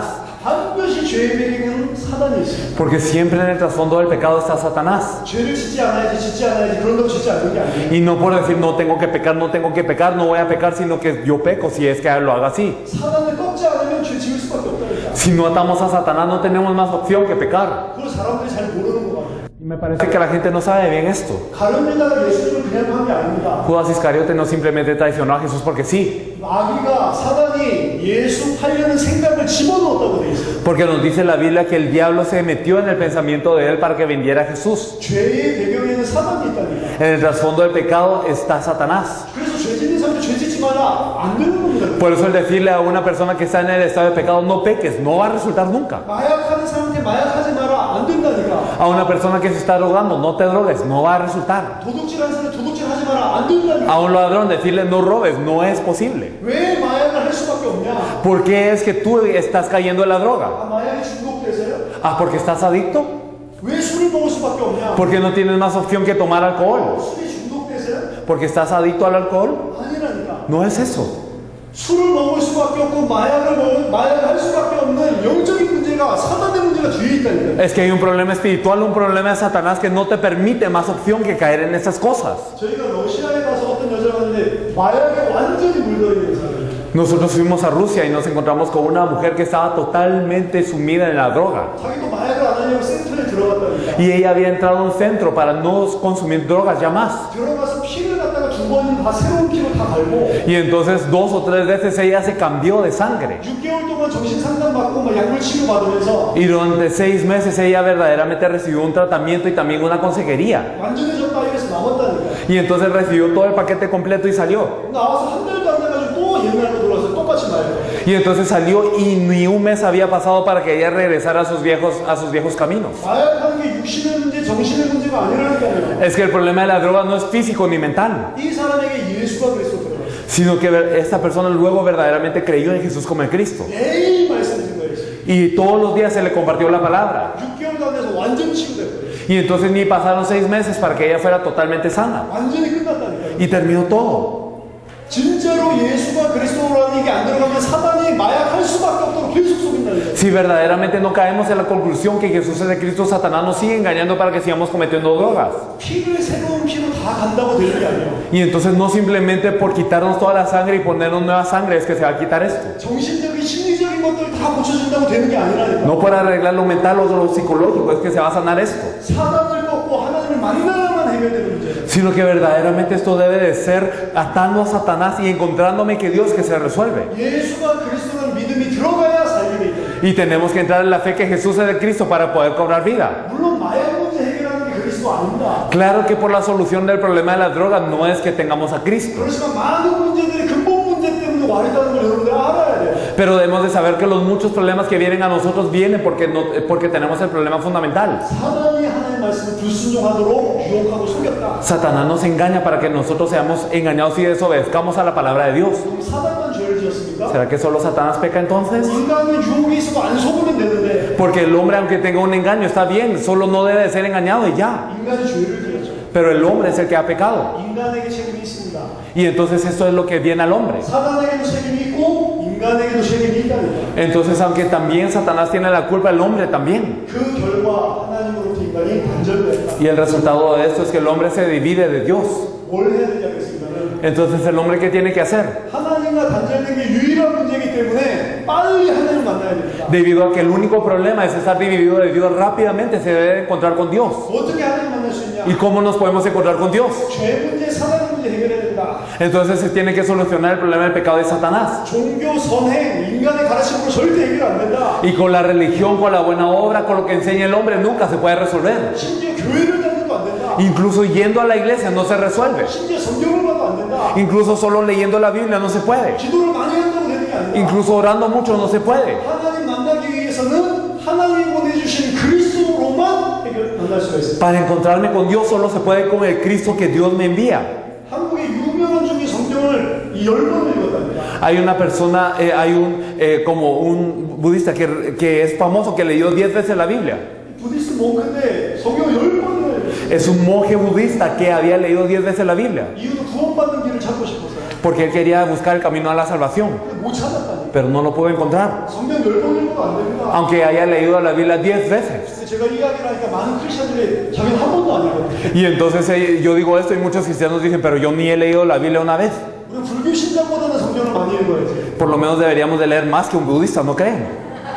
[SPEAKER 1] 반드시 죄의 배경에는 사단이 있습니다.
[SPEAKER 2] Porque siempre en el trasfondo del pecado está Satanás.
[SPEAKER 1] 죄를 짓지 않아야지 짓지 않아야지 그런다고 짓지 않는 게 아니에요.
[SPEAKER 2] Y no por decir no tengo que pecar, no tengo que pecar, no voy a pecar, sino que yo peco si es que lo haga así.
[SPEAKER 1] 사단을 꺾지 않으면 죄 지을 수밖에 없다니까.
[SPEAKER 2] Si no atamos a Satanás no tenemos más opción que pecar.
[SPEAKER 1] 그걸 사람들이 잘 모르는 거 같아요.
[SPEAKER 2] Y me parece que la gente no sabe bien esto.
[SPEAKER 1] 가룟 유다가 예수님을 그냥 한 게 아닙니다.
[SPEAKER 2] Judas Iscariote no simplemente traicionó a Jesús porque sí.
[SPEAKER 1] 마귀가 사단이 예수 팔려는 생각을 집어넣었다고 돼 있어요.
[SPEAKER 2] Porque nos dice la Biblia que el diablo se metió en el pensamiento de él para que vendiera a Jesús.
[SPEAKER 1] 죄의 배경에는 사단이 있다니까.
[SPEAKER 2] En el trasfondo del pecado está Satanás.
[SPEAKER 1] 그래서 죄 짓는 사람들 죄 짓지 마라 안 되는 겁니다.
[SPEAKER 2] Por eso el decirle a una persona que está en el estado de pecado no peques, no va a resultar nunca.
[SPEAKER 1] 마약하는 사람한테 마약하지 마라 안 된다니까.
[SPEAKER 2] A una persona que se está drogando, no te drogues, no va a resultar.
[SPEAKER 1] 도둑질하는 사람 도둑질 하지 마라 안 된다니까.
[SPEAKER 2] A un ladrón decirle no robes, no es posible.
[SPEAKER 1] 왜 마약을 할 수밖에 없냐?
[SPEAKER 2] ¿Por qué es que tú estás cayendo en la droga?
[SPEAKER 1] 아, 마약에 중독돼서요?
[SPEAKER 2] Ah, porque estás adicto.
[SPEAKER 1] 왜 술을 먹을 수밖에 없냐?
[SPEAKER 2] Porque no tienes más opción que tomar alcohol.
[SPEAKER 1] 술이 중독돼서요?
[SPEAKER 2] Porque estás adicto al alcohol.
[SPEAKER 1] 아니라니까.
[SPEAKER 2] No es eso.
[SPEAKER 1] 술을 먹을 수밖에 없고 마약을 먹을 마약을 할 수밖에 없는 영적인 문제가 사단의 문제가 뒤에 있다니까.
[SPEAKER 2] Es que hay un problema espiritual, un problema de Satanás que no te permite más opción que caer en esas cosas.
[SPEAKER 1] 저희가 러시아에 가서 어떤 여자가 왔는데 마약에 완전히 물들어 있는 사람이에요.
[SPEAKER 2] Nosotros fuimos a Rusia y nos encontramos con una mujer que estaba totalmente sumida en la droga.
[SPEAKER 1] 자기도 마약을 안 하려고 센터에 들어갔다니까.
[SPEAKER 2] Y ella había entrado a un centro para no consumir drogas ya más.
[SPEAKER 1] 들어가서 피를 갖다가 두 번은 다 새로운 피로 다 갈고.
[SPEAKER 2] Y entonces dos o tres veces ella se cambió de sangre.
[SPEAKER 1] 육 개월 동안 정신 상담 받고 막 약물 치료 받으면서
[SPEAKER 2] Y durante seis meses ella verdaderamente recibió un tratamiento y también una consejería.
[SPEAKER 1] 완전해졌다 이래서 남았다니까.
[SPEAKER 2] Y entonces recibió todo el paquete completo y salió.
[SPEAKER 1] 나와서 한 달도 안 돼가지고 또 옛날로 돌아서 똑같이 마약을.
[SPEAKER 2] Y entonces salió y ni un mes había pasado para que ella regresara a sus viejos, a sus viejos caminos.
[SPEAKER 1] 마약하는 게 육신의 문제, 정신의 문제가 아니라는 게 아니에요.
[SPEAKER 2] Es que el problema de la droga no es físico ni mental,
[SPEAKER 1] 이 사람에게 예수가 그리스도더라고요.
[SPEAKER 2] sino que ver- esta persona luego verdaderamente creyó en Jesús como el Cristo.
[SPEAKER 1] 매일 말씀드린 거예요.
[SPEAKER 2] Y todos los días se le compartió la palabra.
[SPEAKER 1] 육 개월 안에서 완전 치유됐어요.
[SPEAKER 2] Y entonces ni pasaron seis meses para que ella fuera totalmente sana.
[SPEAKER 1] 완전히 끝났다니까요.
[SPEAKER 2] Y terminó todo.
[SPEAKER 1] 진짜로 예수가 그리스도라는 얘기 안 들어가면 사단이 마약할 수밖에 없도록 계속 속인다니까요.
[SPEAKER 2] Si verdaderamente no caemos en la conclusión que Jesús es de Cristo, Satanás nos sigue engañando para que sigamos cometiendo drogas.
[SPEAKER 1] 피를 새로운 피로 다 간다고 되는 게 아니에요.
[SPEAKER 2] Y entonces no simplemente por quitarnos toda la sangre y ponernos nueva sangre es que se va a quitar esto.
[SPEAKER 1] 정신적인 심리적인 것들 다 고쳐준다고 되는 게 아니라니까.
[SPEAKER 2] No por arreglar lo mental o lo psicológico es que se va a sanar esto.
[SPEAKER 1] 사단을 꺾고 하나님을 만나야만 해결되는 문제예요.
[SPEAKER 2] Sino que verdaderamente esto debe de ser atando a Satanás y encontrándome que Dios que se resuelve.
[SPEAKER 1] 예수가 그리스도라는 믿음이 들어가야 살게 돼 있다.
[SPEAKER 2] Y tenemos que entrar en la fe que Jesús es de Cristo para poder cobrar vida.
[SPEAKER 1] 물론 마약 문제 해결하는 게 그리스도 아닙니다.
[SPEAKER 2] Claro que por la solución del problema de las drogas no es que tengamos a Cristo.
[SPEAKER 1] 그렇지만 많은 문제들이 근본 문제 때문에 와리다는 걸 여러분들 알아야 돼요.
[SPEAKER 2] Pero debemos de saber que los muchos problemas que vienen a nosotros vienen porque, no, porque tenemos el problema fundamental.
[SPEAKER 1] 사단이 하나님의 말씀을 불순종하도록 유혹하고 속였다.
[SPEAKER 2] Satanás nos engaña para que nosotros seamos engañados y desobedezcamos a la palabra de Dios.
[SPEAKER 1] 그럼 사단만 죄를 지었습니까?
[SPEAKER 2] ¿Será que solo Satanás peca entonces?
[SPEAKER 1] 인간의 유혹이 있어도 안 속으면 되는데
[SPEAKER 2] Porque el hombre, aunque tenga un engaño, está bien, solo no debe de ser engañado y ya.
[SPEAKER 1] 인간이 죄를 지었죠.
[SPEAKER 2] Pero el hombre es el que ha pecado.
[SPEAKER 1] 인간에게 책임이 있습니다.
[SPEAKER 2] Y entonces esto es lo que viene al hombre.
[SPEAKER 1] 사단에게도 책임이 있고 인간에게도 책임이 있다니까.
[SPEAKER 2] Entonces, aunque también Satanás tiene la culpa, el hombre también.
[SPEAKER 1] 그 결과 하나님으로부터 인간이 단절됐다.
[SPEAKER 2] Y el resultado de esto es que el hombre se divide de Dios.
[SPEAKER 1] 뭘 해야 되지 않겠습니까는
[SPEAKER 2] Entonces, ¿el hombre qué tiene que hacer?
[SPEAKER 1] 하나님과 단절된 게 유일한 문제이기 때문에 빨리 하나님을 만나야 됩니다.
[SPEAKER 2] Debido a que el único problema es estar dividido de Dios, rápidamente se debe encontrar con Dios.
[SPEAKER 1] 어떻게 하나님 만날 수 있냐?
[SPEAKER 2] ¿Y cómo nos podemos encontrar con Dios?
[SPEAKER 1] 죄 문제, 사단 문제 해결해야 된다.
[SPEAKER 2] Entonces se tiene que solucionar el problema del pecado de Satanás.
[SPEAKER 1] 종교 선행, 인간의 가르침으로 절대 해결 안 된다.
[SPEAKER 2] Y con la religión, con la buena obra, con lo que enseña el hombre, nunca se puede resolver.
[SPEAKER 1] 심지어 교회를 다녀도 안 된다.
[SPEAKER 2] Incluso yendo a la iglesia no se resuelve.
[SPEAKER 1] 심지어 성경을 봐도 안 된다.
[SPEAKER 2] Incluso solo leyendo la Biblia no se puede.
[SPEAKER 1] 기도를 많이 한다고 되는 게 아니라
[SPEAKER 2] Incluso orando mucho no se puede.
[SPEAKER 1] 하나님 만나기 위해서는 하나님이 보내주신 그리스도로만 해결 만날 수가 있어요.
[SPEAKER 2] Para encontrarme con Dios solo se puede con el Cristo que Dios me envía.
[SPEAKER 1] 한국의 유명한 중에 성경을 이 열 번을 읽었답니다.
[SPEAKER 2] Hay una persona, eh, hay un, eh, como un budista que, que es famoso, que leyó diez veces la Biblia.
[SPEAKER 1] 부디스트 몽크인데 성경을 열 번을 읽었어요.
[SPEAKER 2] Es un monje budista que había leído diez veces la Biblia.
[SPEAKER 1] 이유는 구원받는 길을 찾고 싶었어요.
[SPEAKER 2] Porque él quería buscar el camino a la salvación,
[SPEAKER 1] 근데 못 찾았다니.
[SPEAKER 2] pero no lo pudo encontrar.
[SPEAKER 1] 성경 열 번 읽어도 안 됩니다.
[SPEAKER 2] Aunque haya leído la Biblia diez veces.
[SPEAKER 1] 근데 제가 이 이야기를 하니까 많은 크리스천들이 자기는 한 번도 안 읽었대.
[SPEAKER 2] Y entonces eh, yo digo esto y muchos cristianos dicen, pero yo ni he leído la Biblia una vez.
[SPEAKER 1] 우리 불교 신자보다는 성경을 많이 읽어야지.
[SPEAKER 2] Por lo menos deberíamos de leer más que un budista, ¿no creen?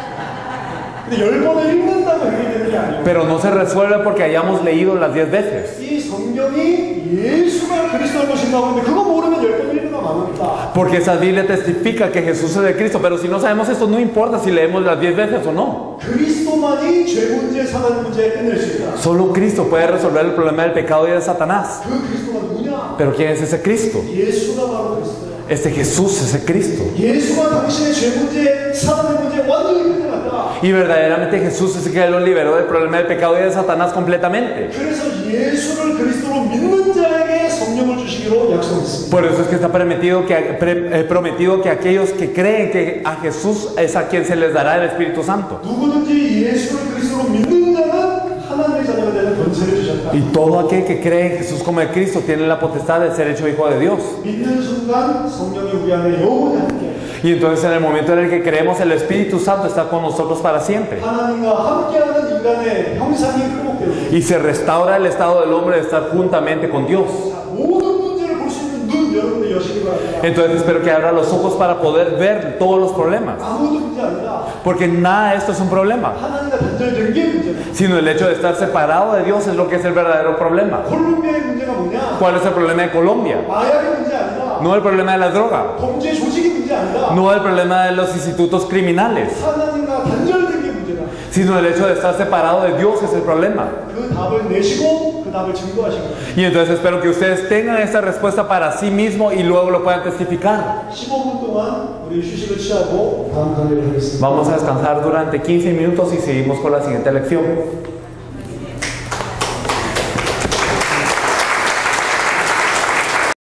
[SPEAKER 1] 근데 열 번을 읽는다고 해결되는 게 아니에요.
[SPEAKER 2] Pero no se resuelve porque hayamos leído las diez veces.
[SPEAKER 1] 이 성경이 예수가 그리스도를 보신다고 하는데 그거 모르면 열 번 읽는 거 많습니다.
[SPEAKER 2] Porque esa Biblia testifica que Jesús es de Cristo, pero si no sabemos esto, no importa si leemos las diez veces o no.
[SPEAKER 1] 그리스도만이 죄 문제, 사단 문제에 끝낼 수 있다.
[SPEAKER 2] Solo Cristo puede resolver el problema del pecado y de Satanás.
[SPEAKER 1] 그 그리스도가 누구냐?
[SPEAKER 2] Pero ¿quién es ese Cristo?
[SPEAKER 1] 예수가 바로 그리스도야.
[SPEAKER 2] Este Jesús es el Cristo.
[SPEAKER 1] 예수가 당신의 죄 문제, 사단의 문제 완전히 끝내놨다.
[SPEAKER 2] Y verdaderamente Jesús es el que lo liberó del problema del pecado y de Satanás completamente.
[SPEAKER 1] 그래서 예수를 그리스도로 믿는 자에게 성령을 주시기로 약속했습니다.
[SPEAKER 2] Por eso es que está prometido que, pre- eh, prometido que aquellos que creen que a Jesús es a quien se les dará el Espíritu Santo.
[SPEAKER 1] 누구든지 예수를 그리스도로 믿는 자는 하나님의 자녀가 되는 권세를 주셨다.
[SPEAKER 2] Y todo aquel que cree en Jesús como el Cristo tiene la potestad de ser hecho hijo de Dios.
[SPEAKER 1] 믿는 순간 성령이 우리 안에 영원히 함께
[SPEAKER 2] Y entonces en el momento en el que creemos, el Espíritu Santo está con nosotros para siempre.
[SPEAKER 1] 하나님과 함께하는 인간의 형상이 회복되고
[SPEAKER 2] Y se restaura el estado del hombre de estar juntamente con Dios.
[SPEAKER 1] 모든 문제를 볼 수 있는 눈 여러분들 여시기 바랍니다.
[SPEAKER 2] Entonces espero que abra los ojos para poder ver todos los problemas.
[SPEAKER 1] 아무도 문제 아니다.
[SPEAKER 2] Porque nada de esto es un problema,
[SPEAKER 1] 하나님과 단절된 게 문제다.
[SPEAKER 2] sino el hecho de estar separado de Dios es lo que es el verdadero problema.
[SPEAKER 1] 콜롬비아의 문제가 뭐냐?
[SPEAKER 2] ¿Cuál es el problema de Colombia?
[SPEAKER 1] 마약의 문제 아니다.
[SPEAKER 2] No el problema de la droga,
[SPEAKER 1] 범죄 조직의 문제 아니다.
[SPEAKER 2] no el problema de los institutos criminales,
[SPEAKER 1] 하나님과 단절된 게 문제다.
[SPEAKER 2] sino el hecho de estar separado de Dios es el problema.
[SPEAKER 1] 그 답을 내시고 그 답을 증거하시는 거예요.
[SPEAKER 2] Y entonces espero que ustedes tengan esta respuesta para sí mismo y luego lo puedan testificar.
[SPEAKER 1] 십오 분 동안 우리 휴식을 취하고 다음 강의를 하겠습니다.
[SPEAKER 2] Vamos a descansar durante quince minutos y seguimos con la siguiente lección.